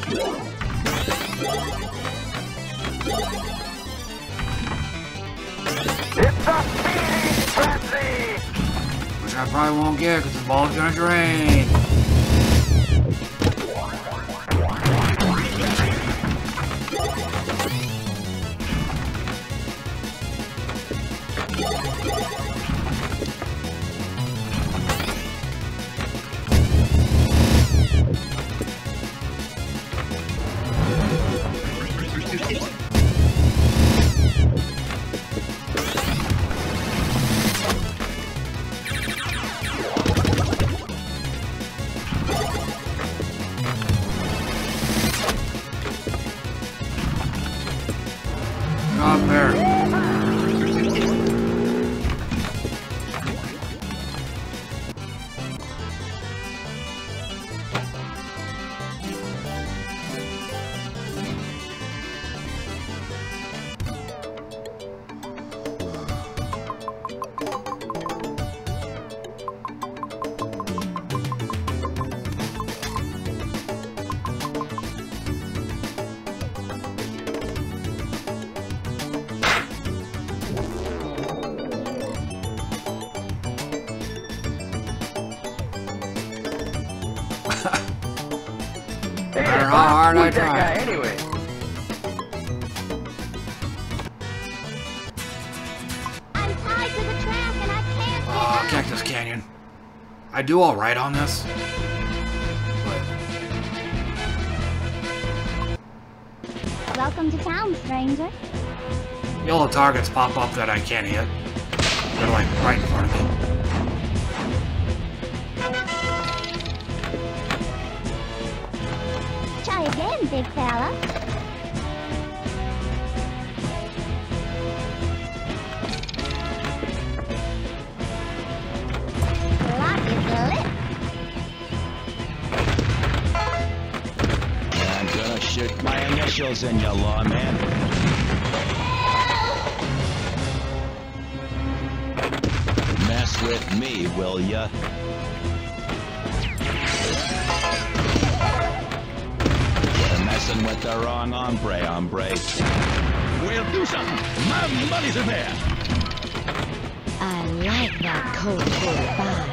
It's a speeding frenzy! Which I probably won't get because the ball's gonna drain. Up there. Hey, How hard I who's that try. guy anyway? I'm tied to the track and I can't get out. Cactus Canyon. I do alright on this. But Welcome to town, stranger. yellow targets pop up that I can't hit. They're like right in front of me. Try again, big fella. Lock is lit. I'm gonna shoot my initials in you, lawman. Mess with me, will ya? You're messing with the wrong hombre. We'll do something. My money's in there. I like that cold 45.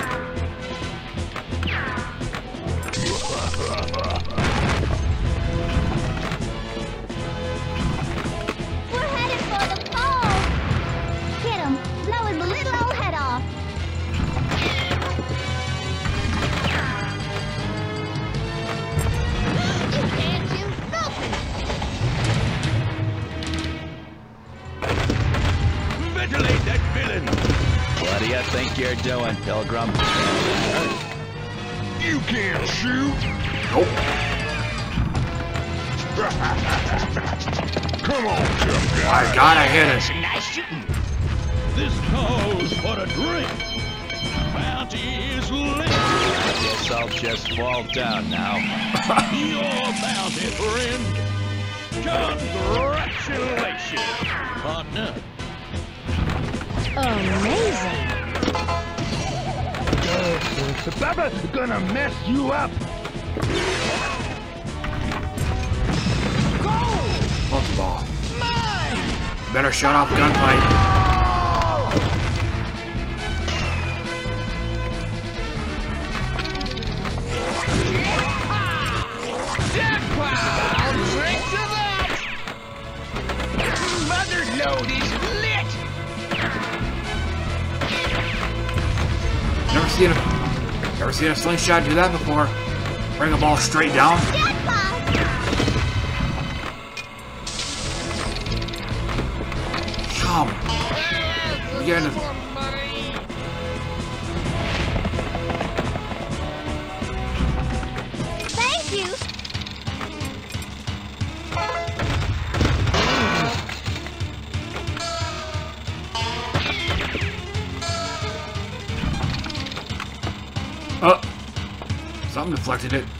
We're headed for the pole. Get him. Blow his little old head off. You can't do nothing. Ventilate that villain. What do you think you're doing, Pilgrim? You can't shoot! Nope. Come on, tough guy! I gotta hit it. Nice shooting. This calls for a drink. Bounty is lit. I guess I'll just fall down now. Your bounty, friend. Congratulations, partner. Amazing. Baba's gonna mess you up. Fuck the ball. Better shut off gunfight. I'll drink to that. Mother load is lit. Never seen a slingshot do that before. Bring a ball straight down. Come. We're getting to... Thank you. Oh. Something deflected it.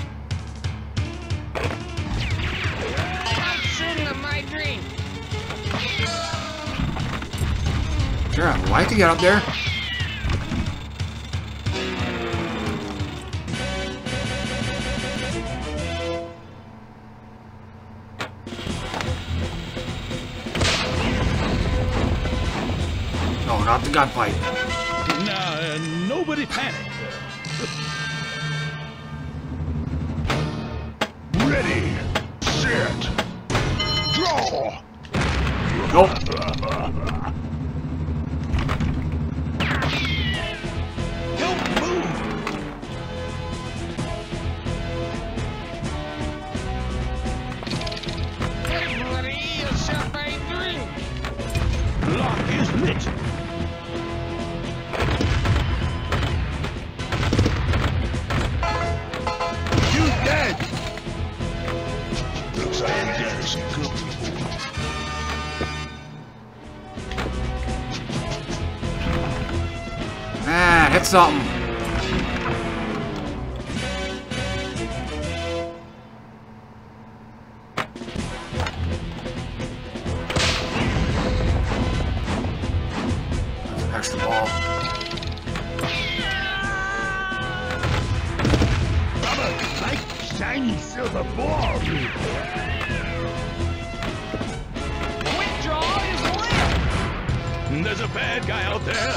I'm sitting on my drink. Sure, I'd like to get up there. the gunfight. Now, nobody panic. Ready, set, draw. Nope. Don't move. Everybody, yourself a drink. Lock is lit. You dead. Looks like you got some company. Ah, hit something. Extra ball. Like shiny silver ball. Quick draw is lit. There's a bad guy out there.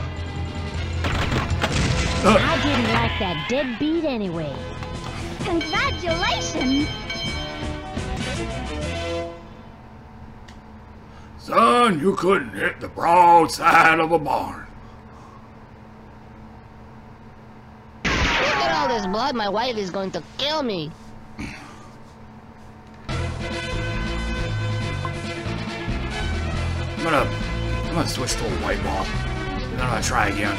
I didn't like that deadbeat anyway. Congratulations! Son, you couldn't hit the broadside of a barn. Look at all this blood. My wife is going to kill me. I'm gonna switch to a white ball. Then I'm gonna try again.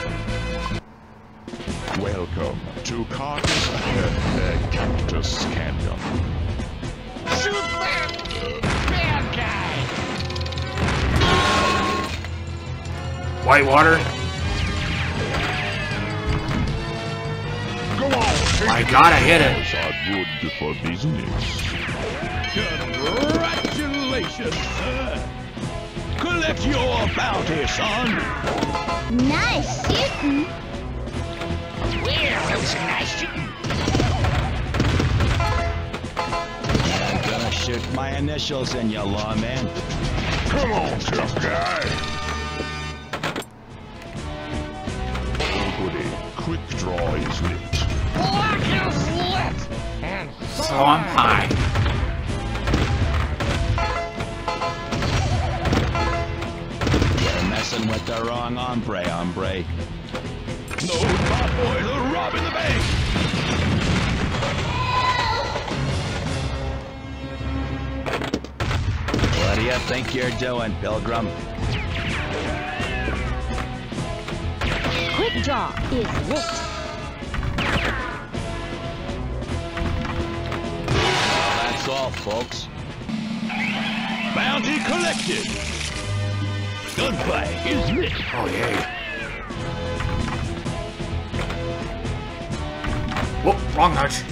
Welcome to Carcass Cactus Canyon. Shoot that bad guy. Whitewater. Go on, I gotta hit it. Those are good for business. Congratulations, sir. Collect your bounty, son. Nice shooting! Well, that was some nice shooting. I'm gonna shoot my initials in you, lawman. Come on, tough guy. Goody, quick draw is lit. Lock is lit. And So I'm high. You're messing with the wrong hombre. Those bad boys are robbing the bank. What do you think you're doing, Pilgrim? Quick draw is lit. That's all, folks. Bounty collected. Gunfight is lit. Oh yeah. Whoop, wrong notch.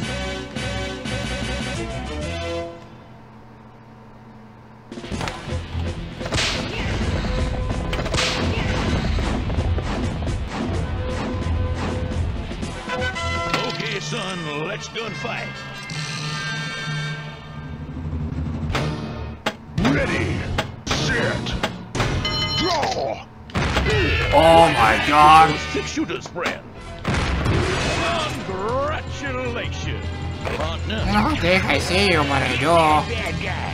Okay, son, let's gunfight. Ready, set, draw. Oh my god. Six shooters, friend. Congratulations, partner. Okay, I see you when I do. bad guy.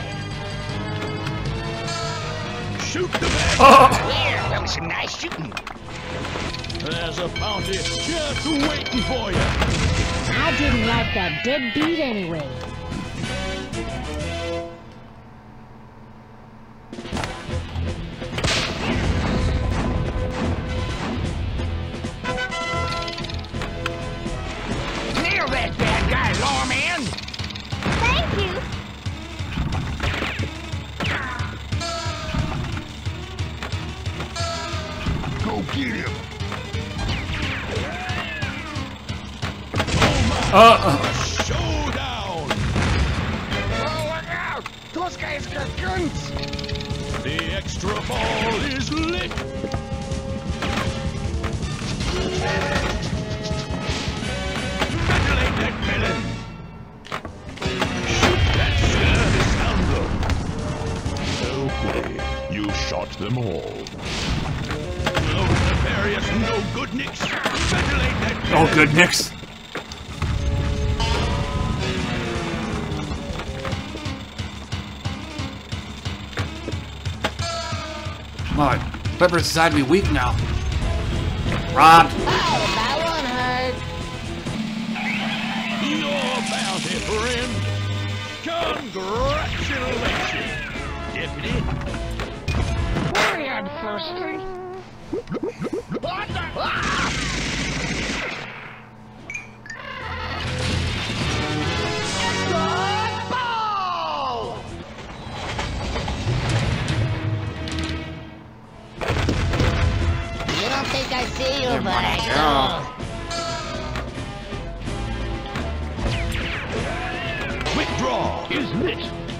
Shoot the bad Oh. Well, that was some nice shooting. There's a bounty just waiting for you. I didn't like that deadbeat anyway. Nail that bad guy, lawman. Thank you! Go get him. Showdown! Oh, look out! Those guys got guns. The extra ball is lit. Congratulate that villain. Shoot that scurvy scoundrel. Okay, you shot them all. Those good nicks. Ventilate that. Oh, good nicks. Come on, Flipper's decided to be weak now. Robbed. Oh, that one hurt. Your bounty, friend. Congratulations, deputy. Hurry on, thirsty. What the? Ball! You don't think I see you, but I do. Quick draw is lit.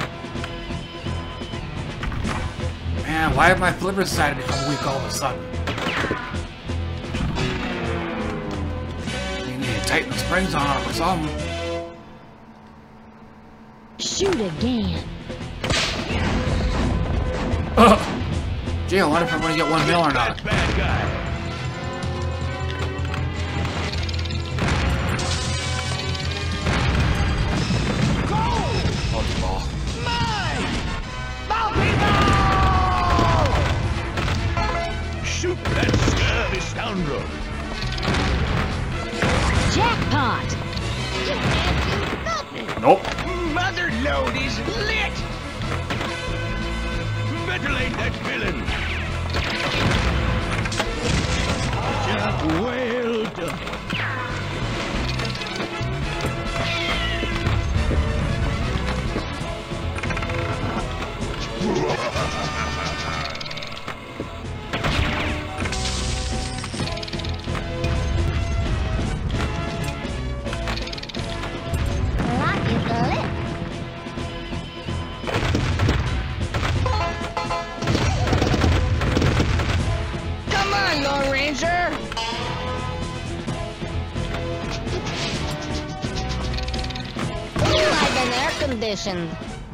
Man, why have my flippers decided to become weak all of a sudden? You need to tighten the springs on them or something. Shoot again. Gee, I wonder if I'm gonna get 1 mil or not. Bad guy. Ball. Shoot that scurvy scoundrel. Jackpot. Nope. Mother load is lit. Ventilate that villain. Job well done. Lock is lit. Come on, Lone Ranger. Ooh, I've been air conditioned.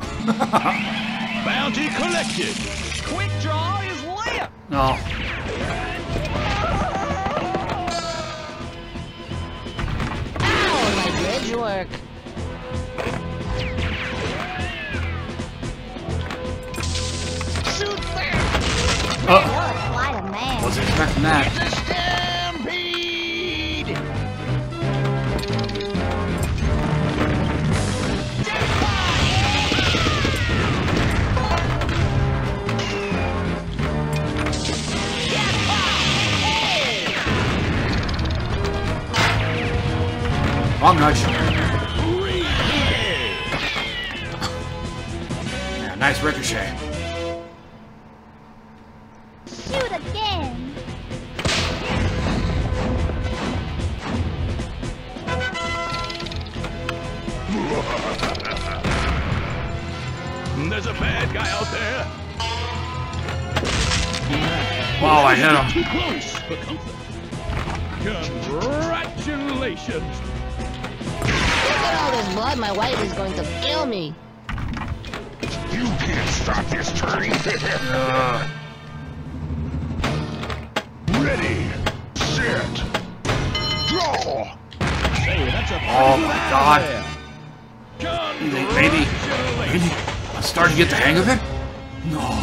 Bounty collected. Quick draw is lit. No. Ow, my bridge work. Shoot there. You're quite a man. Wasn't expecting that. It's a stampede. Wrong nudge. Yeah, nice ricochet. Shoot again. There's a bad guy out there. Wow, I hit him. Too close for comfort. Congratulations. Look at all this blood, my wife is going to kill me. You can't stop this train. Ready, set, draw. Say, that's a Oh my god. Maybe I'm starting to get the hang of it? No.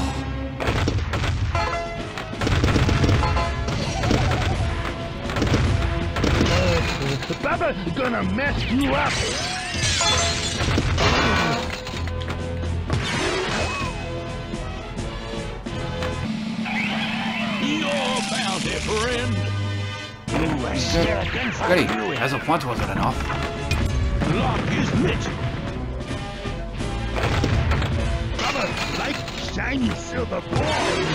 Baba's gonna mess you up. Your bounty, friend. Goody, as a once wasn't enough. Lock is lit. Baba like shiny silver balls.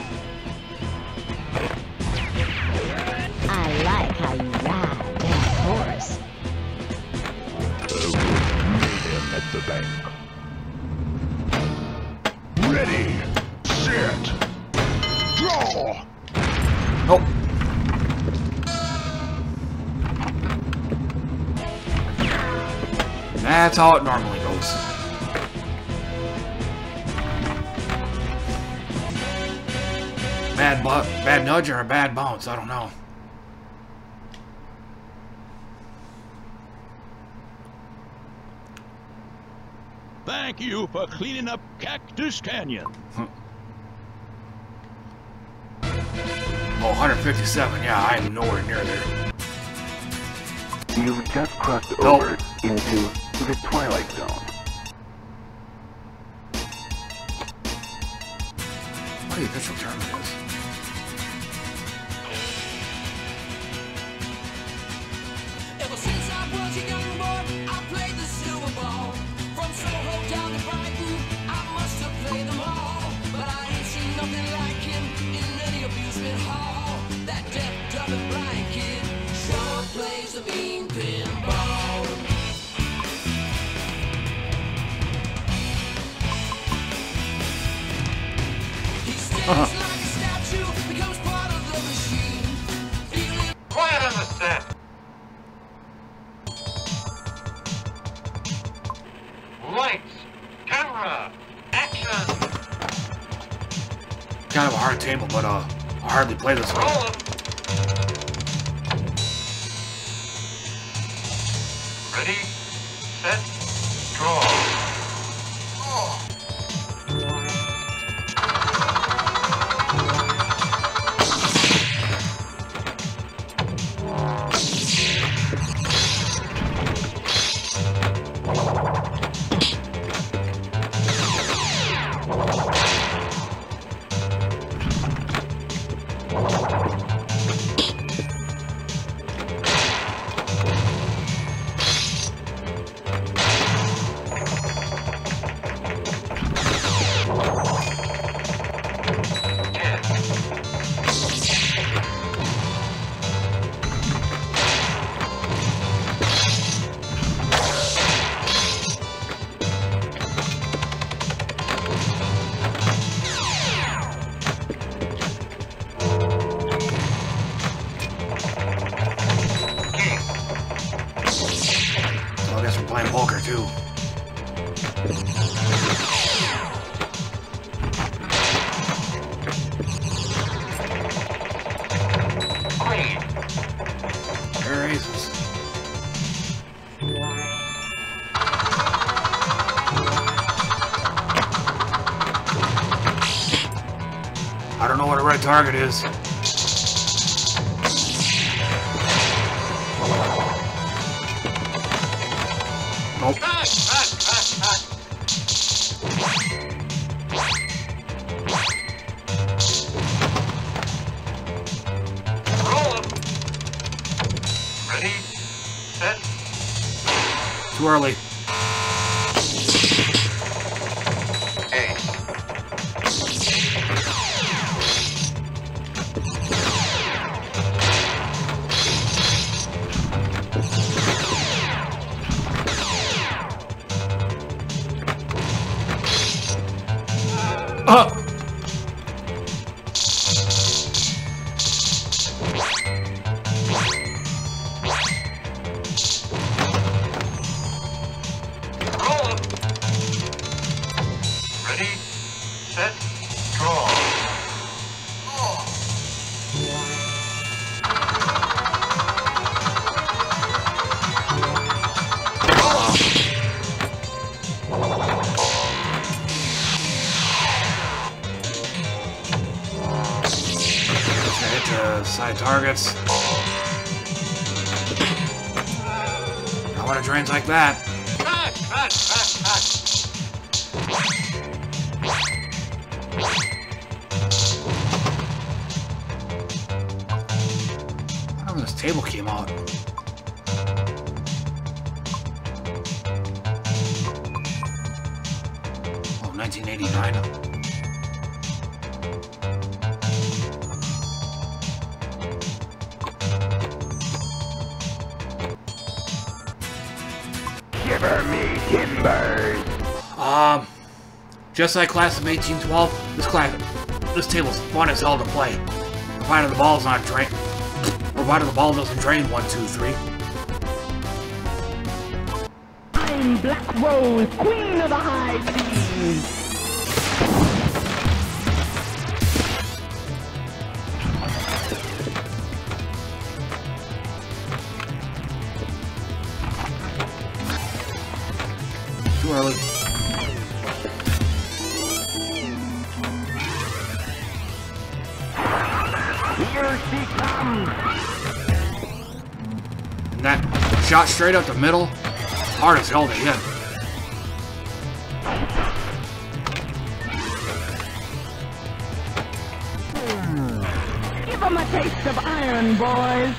I like how you ride that horse. Meet him at the bank. Ready, set, draw. Nope. That's how it normally goes. Bad nudge or a bad bounce, I don't know. Thank you for cleaning up Cactus Canyon. Oh, 157. Yeah, I'm nowhere near there. You've just crossed over into the Twilight Zone. What the official term is? Ever since I was a young boy, I played the silver ball. From Soho down to Brighton, I must have played them all. But I ain't seen nothing like him in any amusement hall. That deaf, dumb, and blind kid sure plays the mean pinball. He stays like a statue, becomes part of the machine. Feeling quiet on the set. Lights, camera, action! Kind of a hard table, but I hardly play this one. Ready, set, draw. So I guess we're playing poker too. There aces. I don't know what a red target is. Nope. Ready, set, Too early. ready, set, draw. Side targets. I want to drains like that. I don't know when this table came out. Oh, 1989. Shiver me timbers. Just like class of 1812, this table's fun as hell to play. Provided the ball's not drain. Provided the ball doesn't drain 1, 2, 3. I'm Black Rose, Queen of the High Seas. Too early. And that shot straight up the middle, hard as hell to hit. Give them a taste of iron, boys.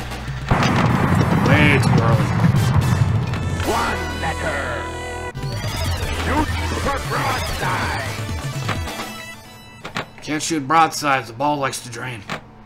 Way too early. One letter. Shoot for broadside. Can't shoot broadsides, the ball likes to drain.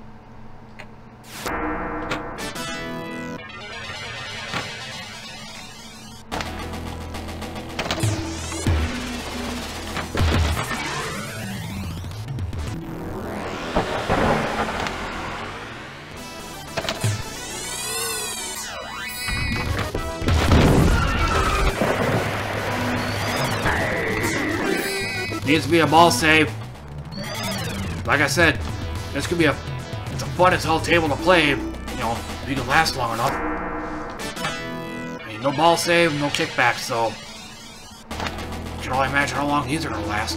Needs to be a ball save. Like I said, this could be it's a fun as hell table to play, you know, if you can last long enough. I mean, no ball save, no kickback, so you can only imagine how long these are gonna last.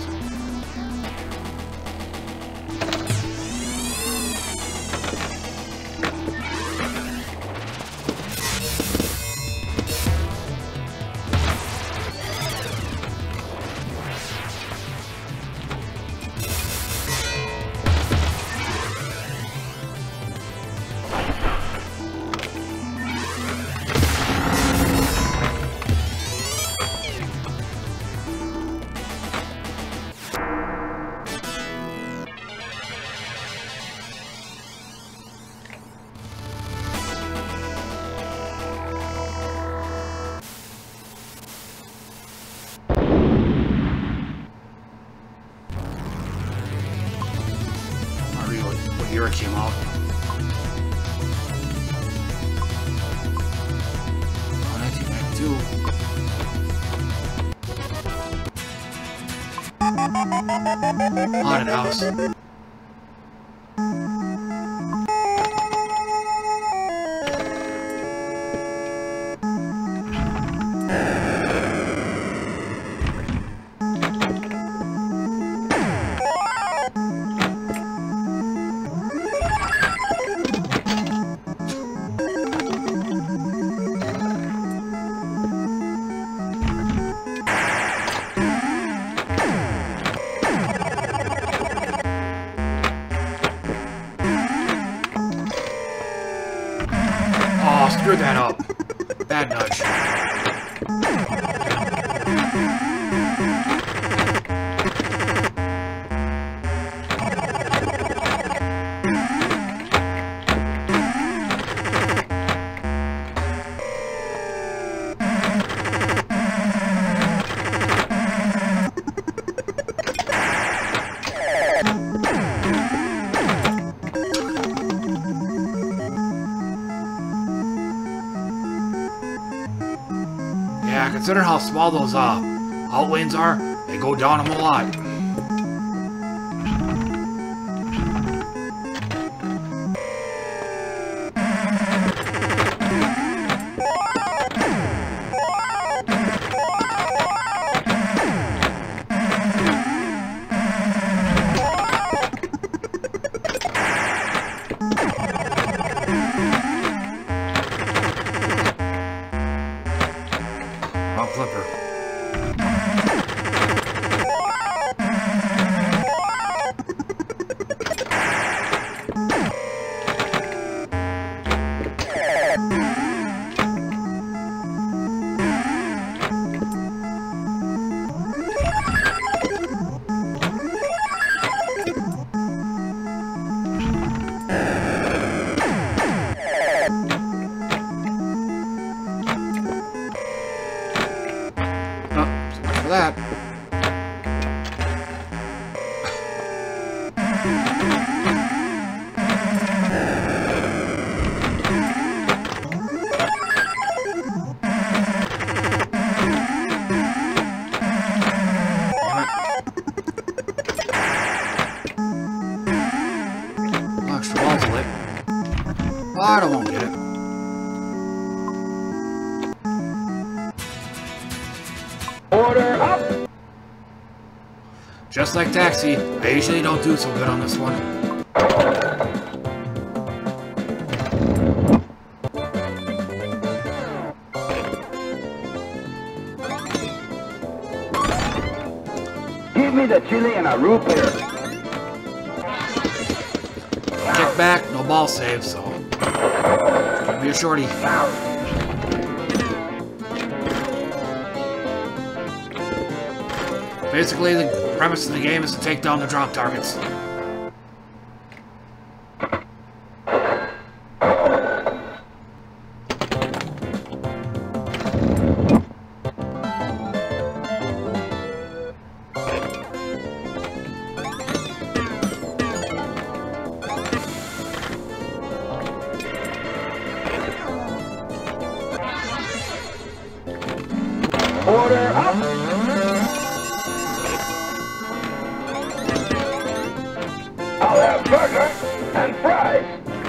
What year it came out? Oh, 1992. Haunted house. Screw that up. Bad nudge. Yeah, consider how small those out lanes are. They go down them a lot. Flipper. That. Extra balls lit. Oh, I don't want to get it. Order up! Just like Taxi, I usually don't do so good on this one. Give me the chili and a root beer. Kick back, no ball save, so give me a shorty. Basically, the premise of the game is to take down the drop targets. Order up! I'll have burger and fries.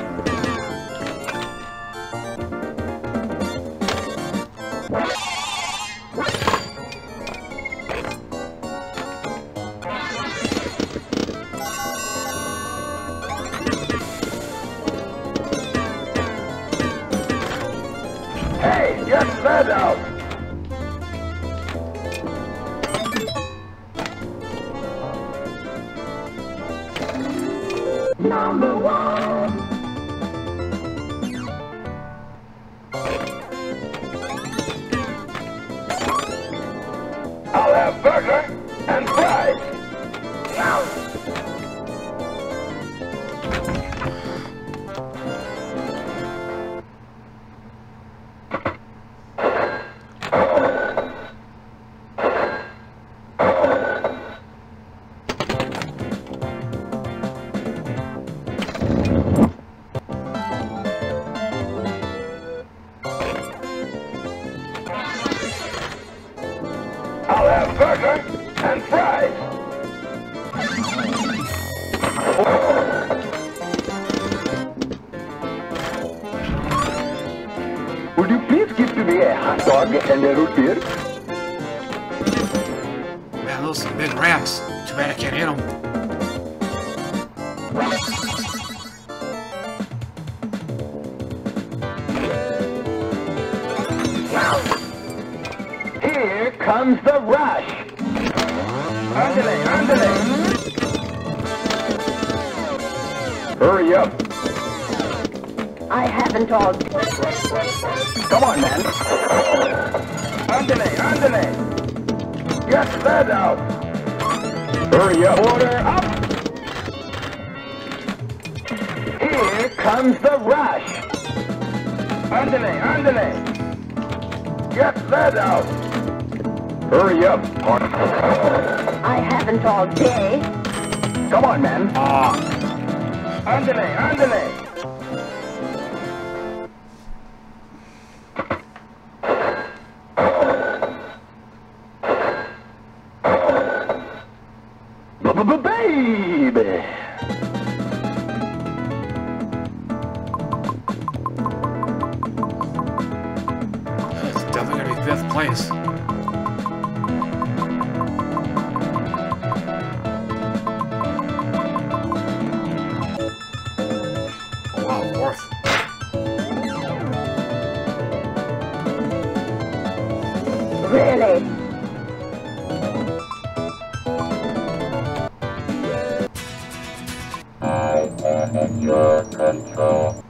Hey, get that out! Number one. I'll have burger and fries. I'll have burger and fries. Would you please give to me a hot dog and a root beer? Man, those are big ramps. Too bad I can't hit them. Here comes the rush. Andale, andale. Hurry up. I haven't all. Come on, man. Andale, andale. Get that out. Hurry up. Order up. Here comes the rush. Andale, andale. Get that out. Hurry up. I haven't all day. Come on, man. Andale, andale. Baby. It's definitely gonna be 5th place. Oh wow, 4th. Really? I am in your control.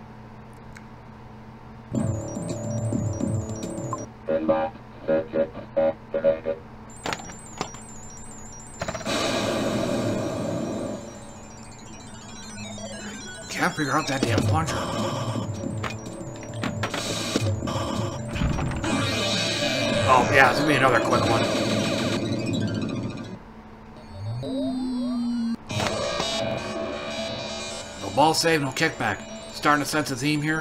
Remote circuit activated. Can't figure out that damn plunger. Oh yeah, it's gonna be another quick one. No ball save, no kickback. Starting to sense a theme here.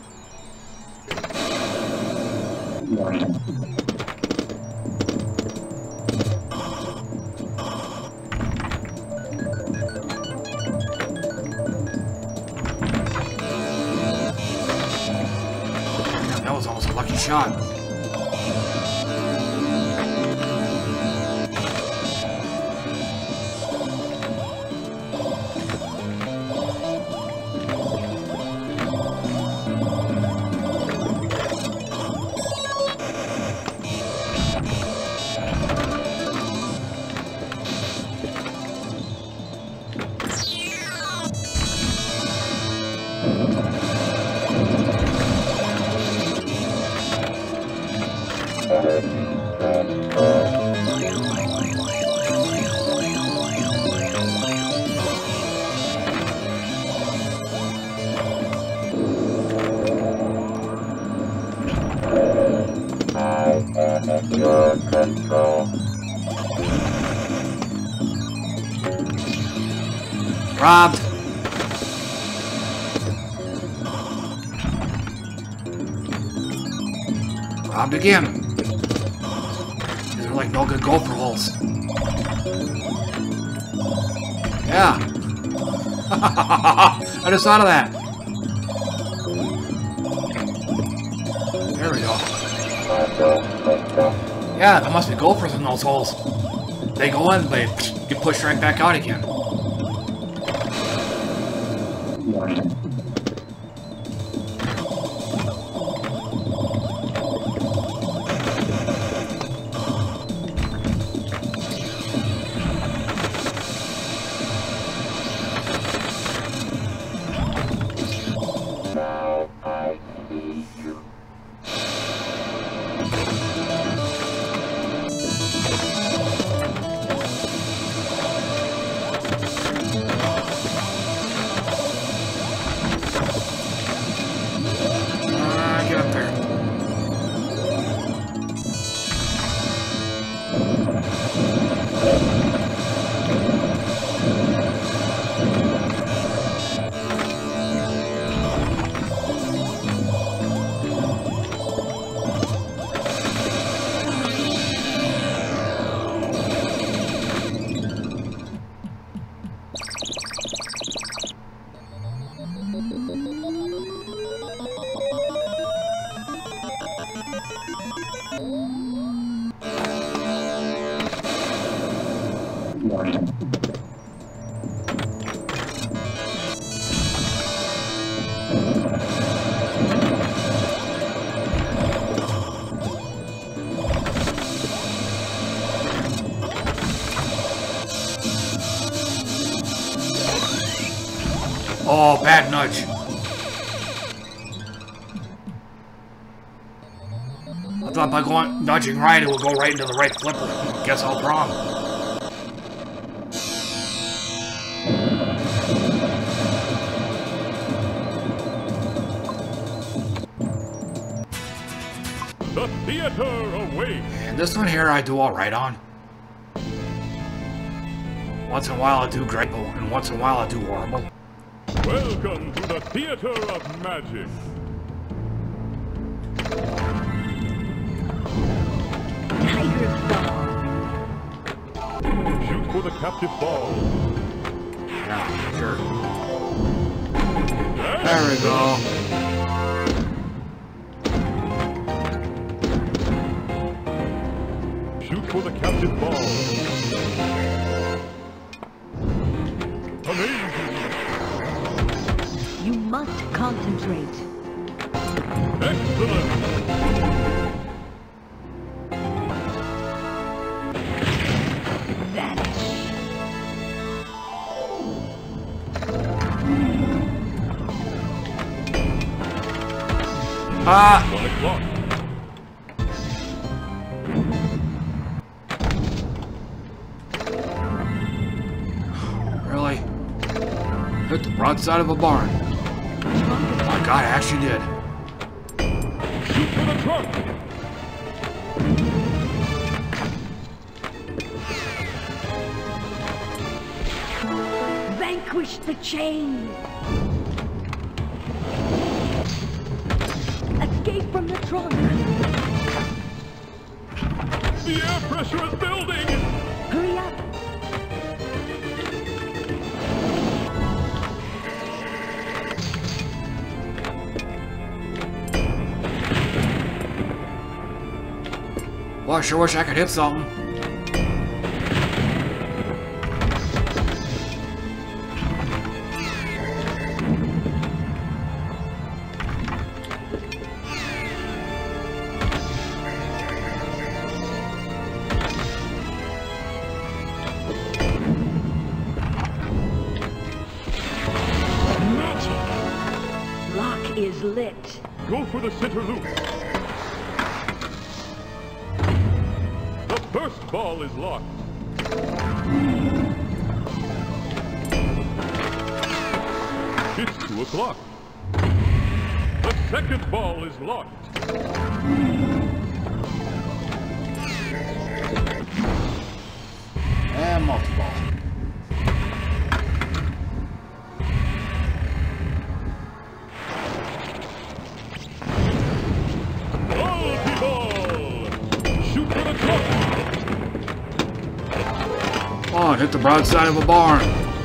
That was almost a lucky shot. Your control. Robbed. Robbed again. These are like no good gopher holes. Yeah. I just thought of that. There we go. Yeah, there must be gophers in those holes. They go in, they get pushed right back out again. Oh, bad nudge. I thought by going nudging right, it would go right into the right flipper. Guess I was wrong. The theater awaits. And this one here I do all right on. Once in a while I do great, and once in a while I do horrible. Welcome to the theater of magic. Tiger's ball. Shoot for the captive ball. Yeah, sure. There we go. Shoot for the captive ball. Amazing. You must concentrate. Excellent. Vanish. Ah! 1 o'clock. Really? Hit the broadside of a barn. My God, I actually did. Shoot for the trunk. Vanquish the chain. Escape from the trunk. The air pressure is building. Hurry up. Well, I sure wish I could hit something. Magic. Lock is lit. Go for the center loop. first ball is locked. It's 2 o'clock. The second ball is locked. And multi-ball. Multi-ball! Shoot for the top! Oh, it hit the broadside of a barn.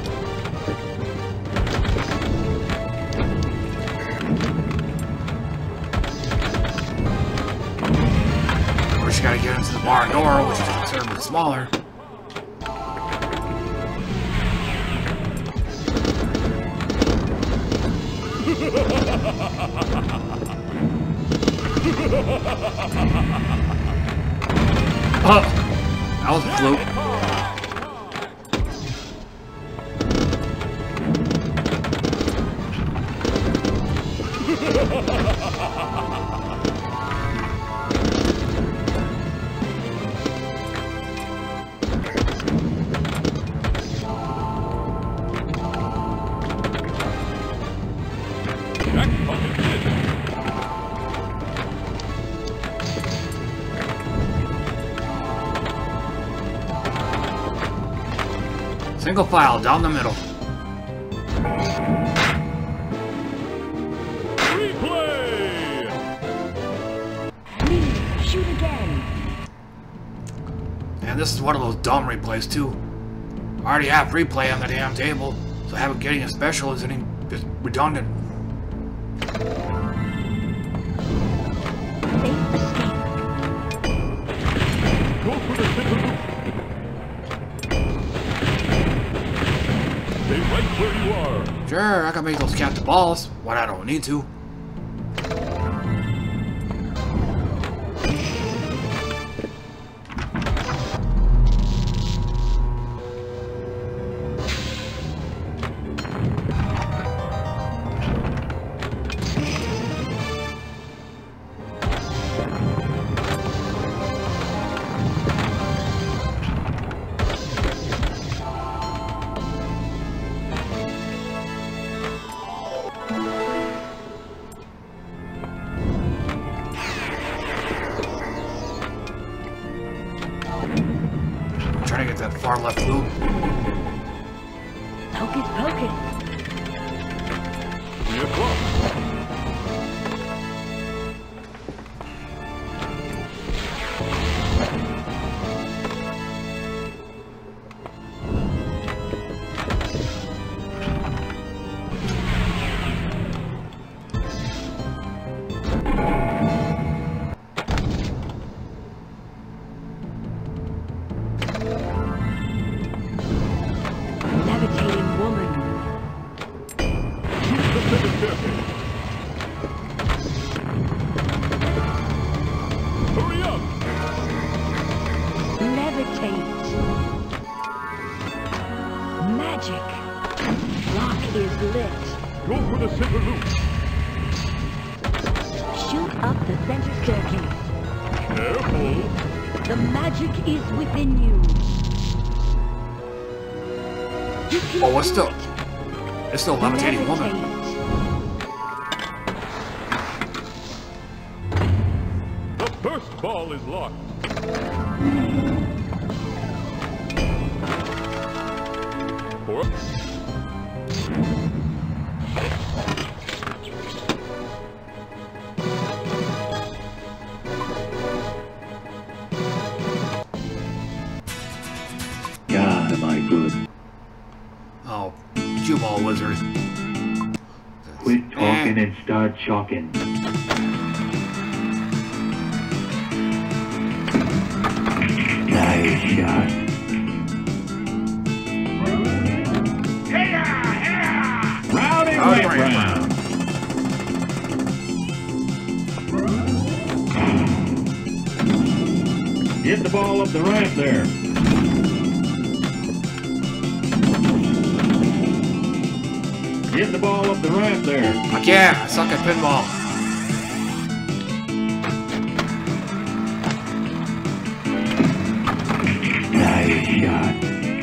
Of course, you gotta get into the barn door, which is considerably smaller. Oh, that was a fluke. Single file down the middle. Replay! Please shoot again. And this is one of those dumb replays too. I already have replay on the damn table, so having getting a special is just redundant. Go for the center loop. Stay right where you are. Sure, I can make those captain balls, but I don't need to. Trying to get that far left loop. Hocus pocus. 3 o'clock. Levitating woman. Hurry up! Levitate. Magic. Lock is lit. Go for the center loop. Shoot up the center staircase. Careful. The magic is within you. You can Oh, it's do still... it. It's still a levitating woman. The first ball is locked. Four. God, am I good. Oh, cue ball wizard. Quit talking and start chalking. Nice shot. Rowdy round. Get the ball up the ramp there. Get the ball up the ramp there. I can't. I suck at pinball. shot.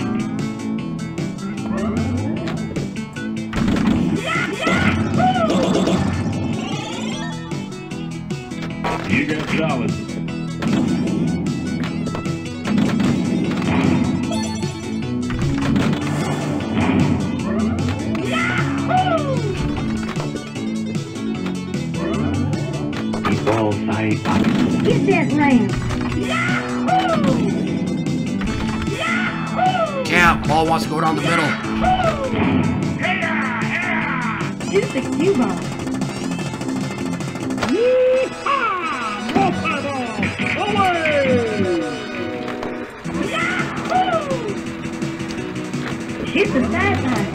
You got solid. Ball side up. Get that lamp. Yeah, ball wants to go down the middle. Shoot the cue ball. Yeehaw! Multi-ball! Away! Shoot the sideline.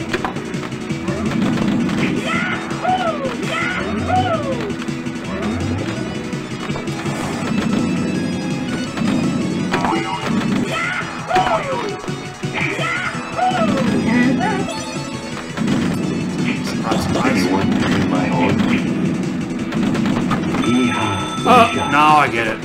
Now I get it.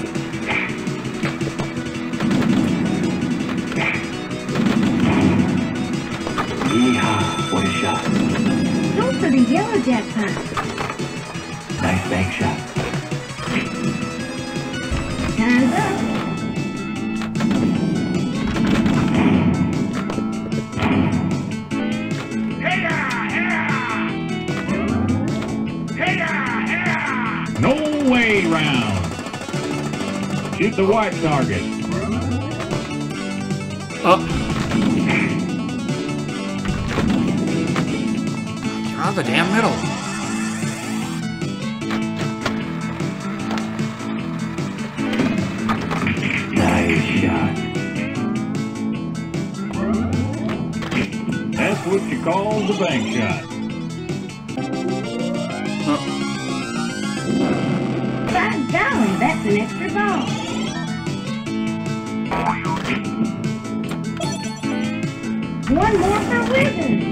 Yeehaw, what a shot. Go for the yellow jackpot. Nice bank shot. Time's up. No way round. Shoot the white target. Up. Get out of the damn middle. Nice shot. That's what you call the bank shot. By golly, that's an extra ball. One more for Wizard.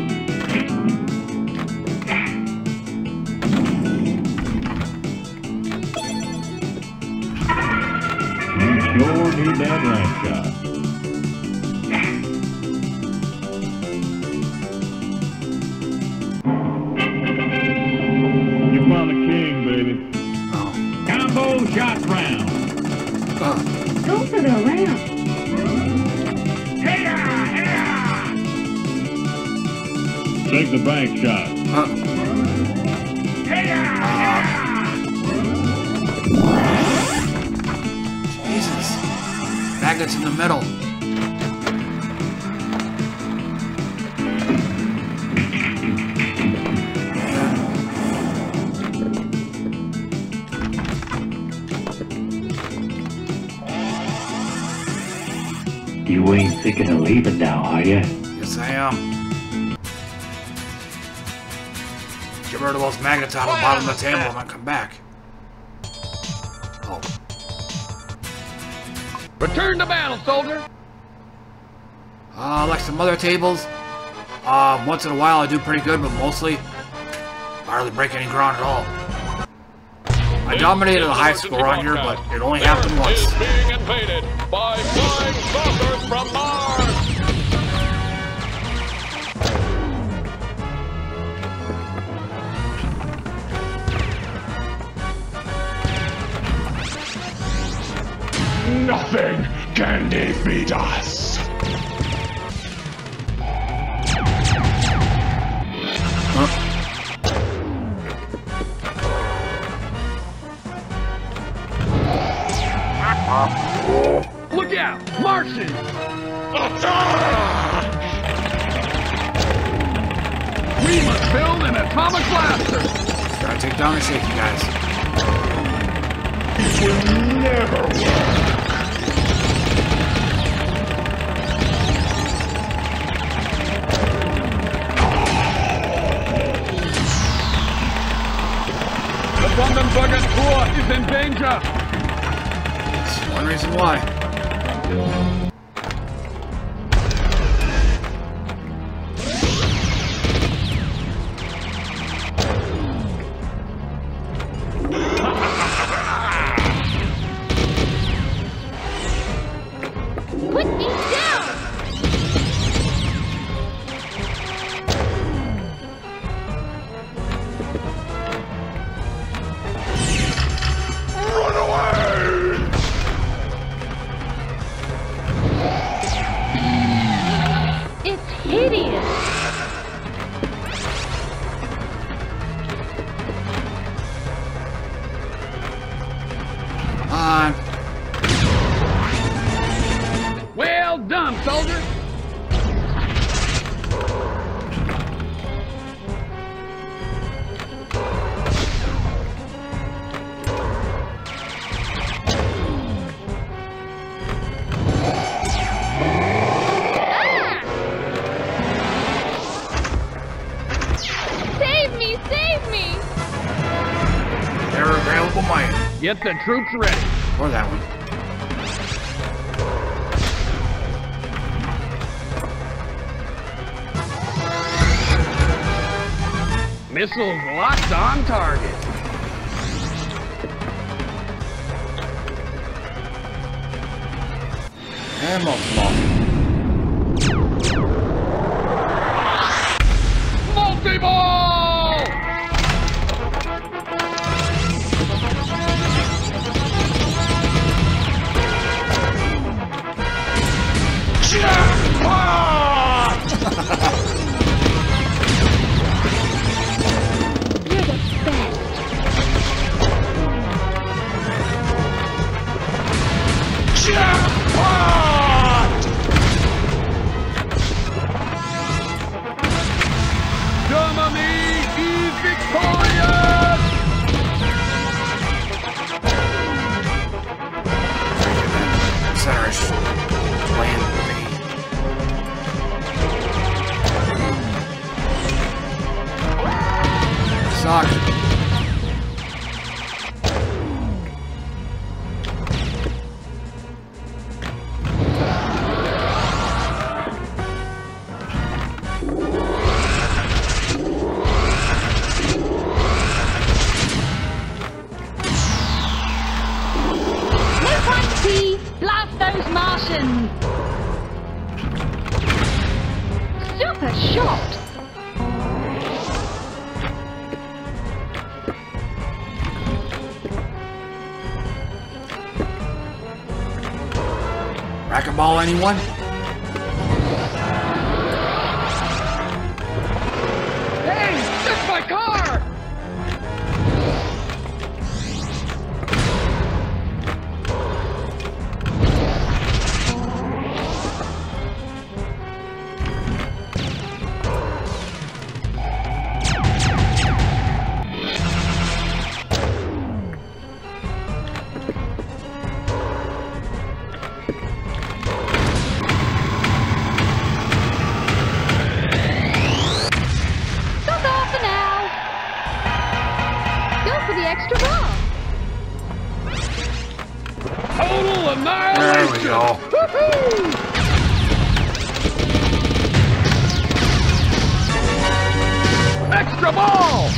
You sure need that rank shot. You found the king, baby. Oh. Combo shot round. Go for the round. Take the bank shot. Jesus. Magnets in the middle. You ain't thinking of leaving now, are you? Yes, I am. Get rid of those magnets out of the bottom of the table and I'll come back. Oh. Return to battle, soldier! Like some other tables. Once in a while I do pretty good, but mostly I hardly break any ground at all. I dominated a high score on here, but it only happened once. Is being invaded by flying saucers from Mars! Nothing can defeat us. Look out! Martians! We must build an atomic blaster! Gotta take down the shaky guys. It will never work. The Brandenburger Tor is in danger! That's one reason why. Put me down! hideous. On. Well done, soldier. Save me! Save me! They're available mine. Get the troops ready. Or that one. Missiles locked on target. And multi-ball. Multi-ball! Jackpot! You're the best. Jackpot! Germany is victorious! Centerish. Plan B. Suck. No point, T. Blast those Martians. Super shot. Racquetball, anyone? Hey, that's my car! That's all for now. Go for the extra ball. Total annihilation! There we go. Woohoo! Extra ball!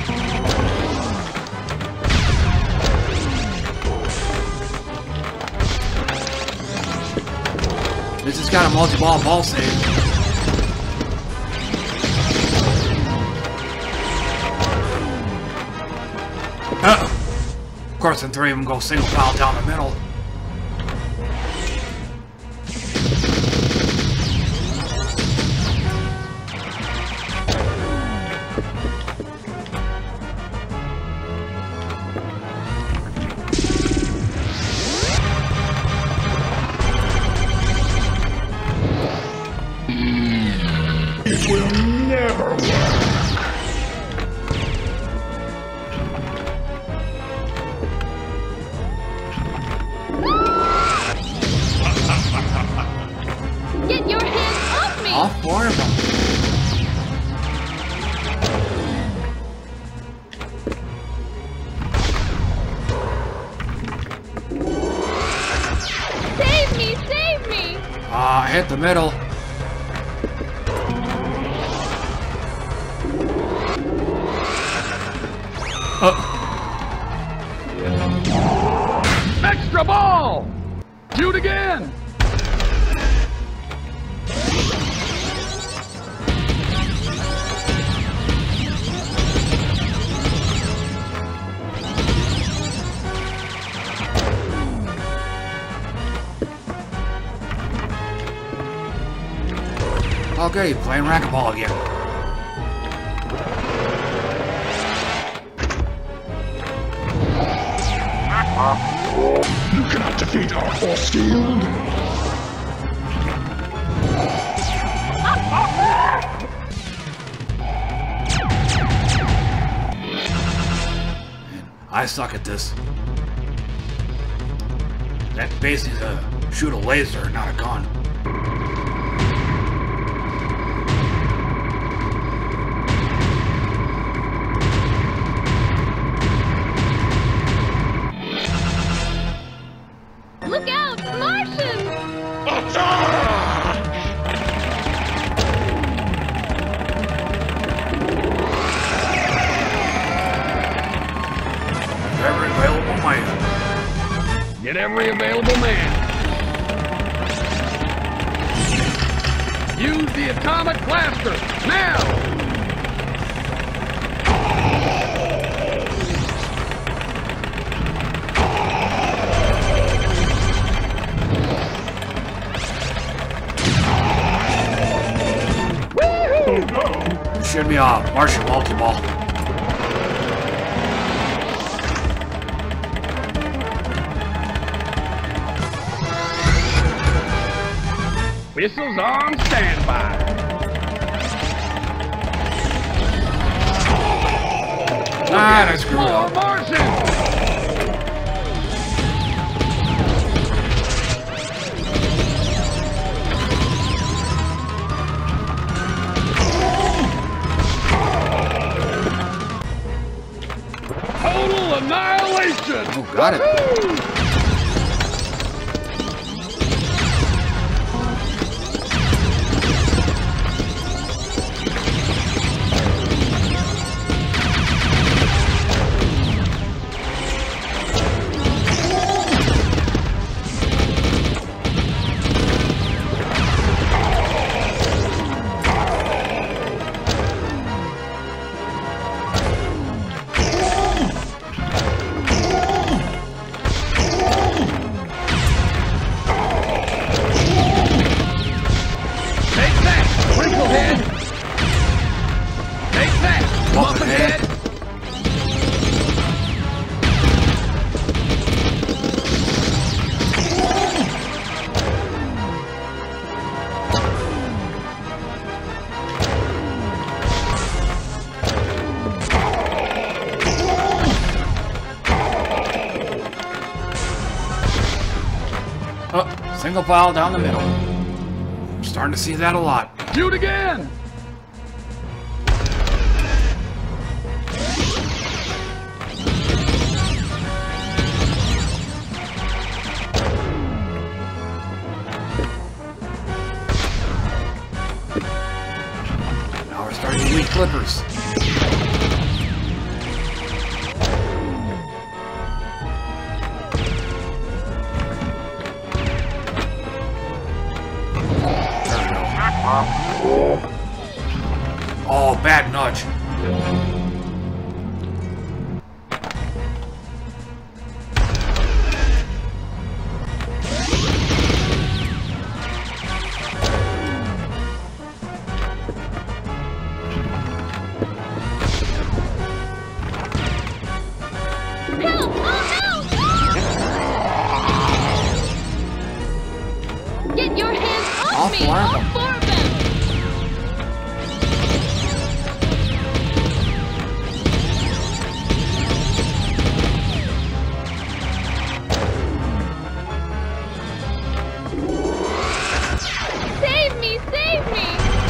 This has got a multi-ball ball save. Of course, then three of them go single file down the middle. It will never work. Get your hands off me! All four of them. Save me! Save me! Hit the middle. Extra ball! Shoot again! Okay, playing racquetball again. You cannot defeat our force field. I suck at this. That basically is a shoot a laser, not a gun. Look out, Martians! Every available man. Get every available man. Use the atomic blaster, now! Should be a Martian multi-ball. Whistles on standby. Ah, I screwed More up. Martians! Total annihilation! Oh, got it. Single file down the middle. I'm starting to see that a lot. Shoot again! Now we're starting to weak clippers. Oh, bad nudge. Help! Oh, help! Get your hands off me! All four of them! Save me! Save me!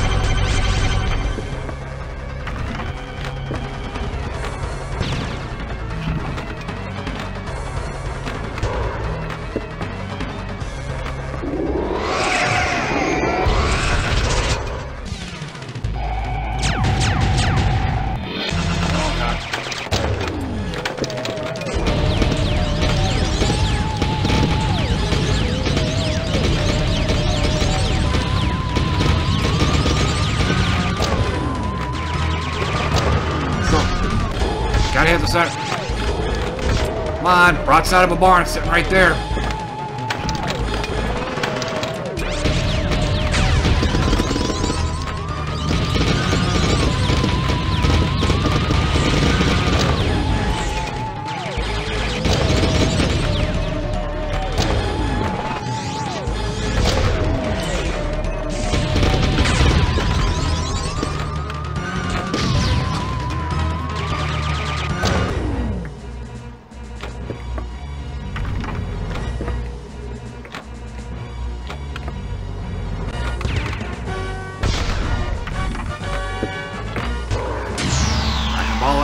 Gotta hit the center. Come on, broadside of a barn sitting right there.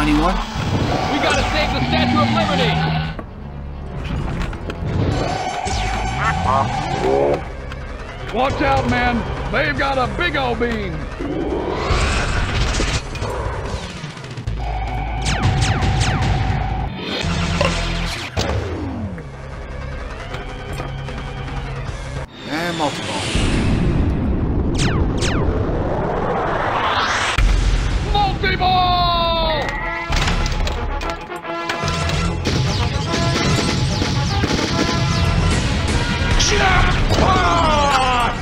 anyone? We gotta save the Statue of Liberty! Watch out, man! They've got a big old beam! And multiple. Multi-ball! Jackpot!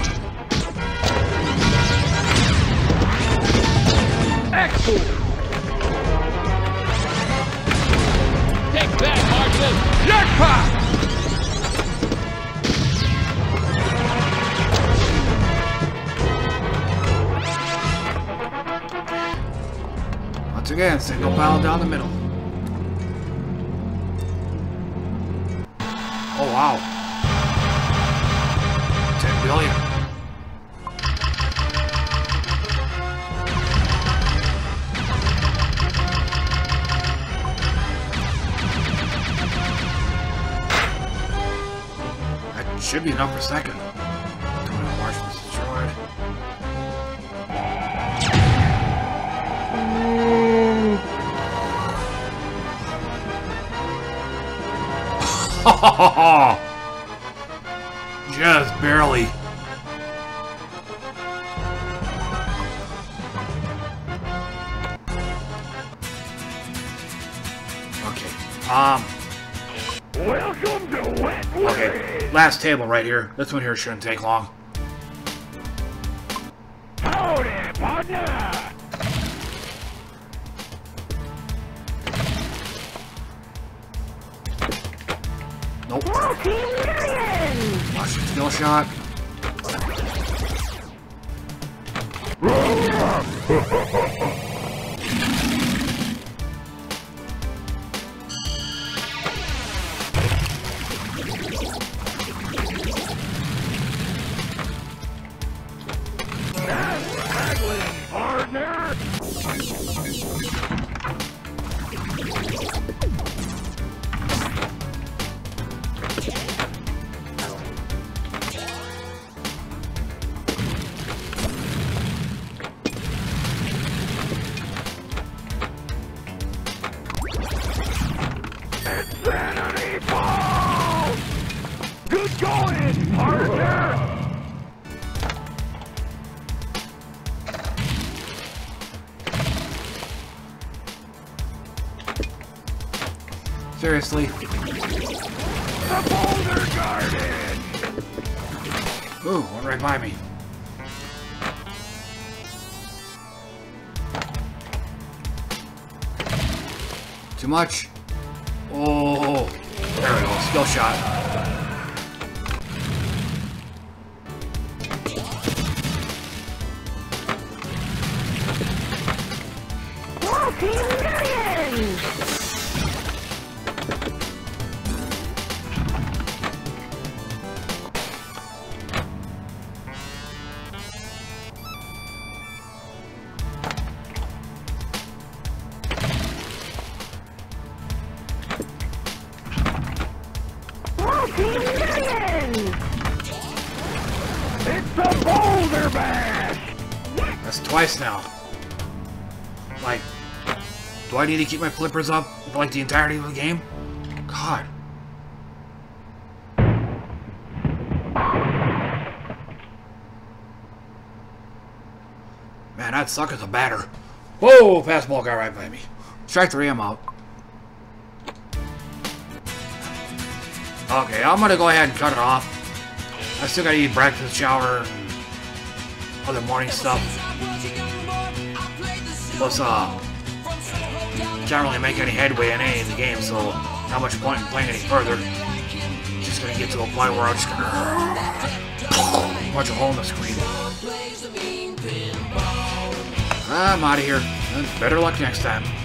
Excellent! Take that, Marshall! Jackpot! Once again, single pile down the middle. Oh wow. 10 billion. That should be enough per second. 20 Martians destroyed. Just barely. Okay. Welcome to Wet Willie. Okay. Last table right here. This one here shouldn't take long. Howdy, partner. Nope. Watch the skill shot. Partner. Insanity ball! Good going, partner! Seriously. The Boulder Garden! Ooh, one right by me. Too much. Oh, there we go. Skill shot. It's the Boulder Bash! That's twice now. Like, do I need to keep my flippers up for like the entirety of the game? God. Man, I'd suck as a batter. Whoa, fastball got right by me. Strike 3, I'm out. Okay, I'm gonna go ahead and cut it off. I still gotta eat breakfast, shower, and other morning stuff. Plus, can't really make any headway in any of the game, so not much point in playing any further. Just gonna get to a point where I'm just gonna punch a hole in the screen. I'm out of here. Better luck next time.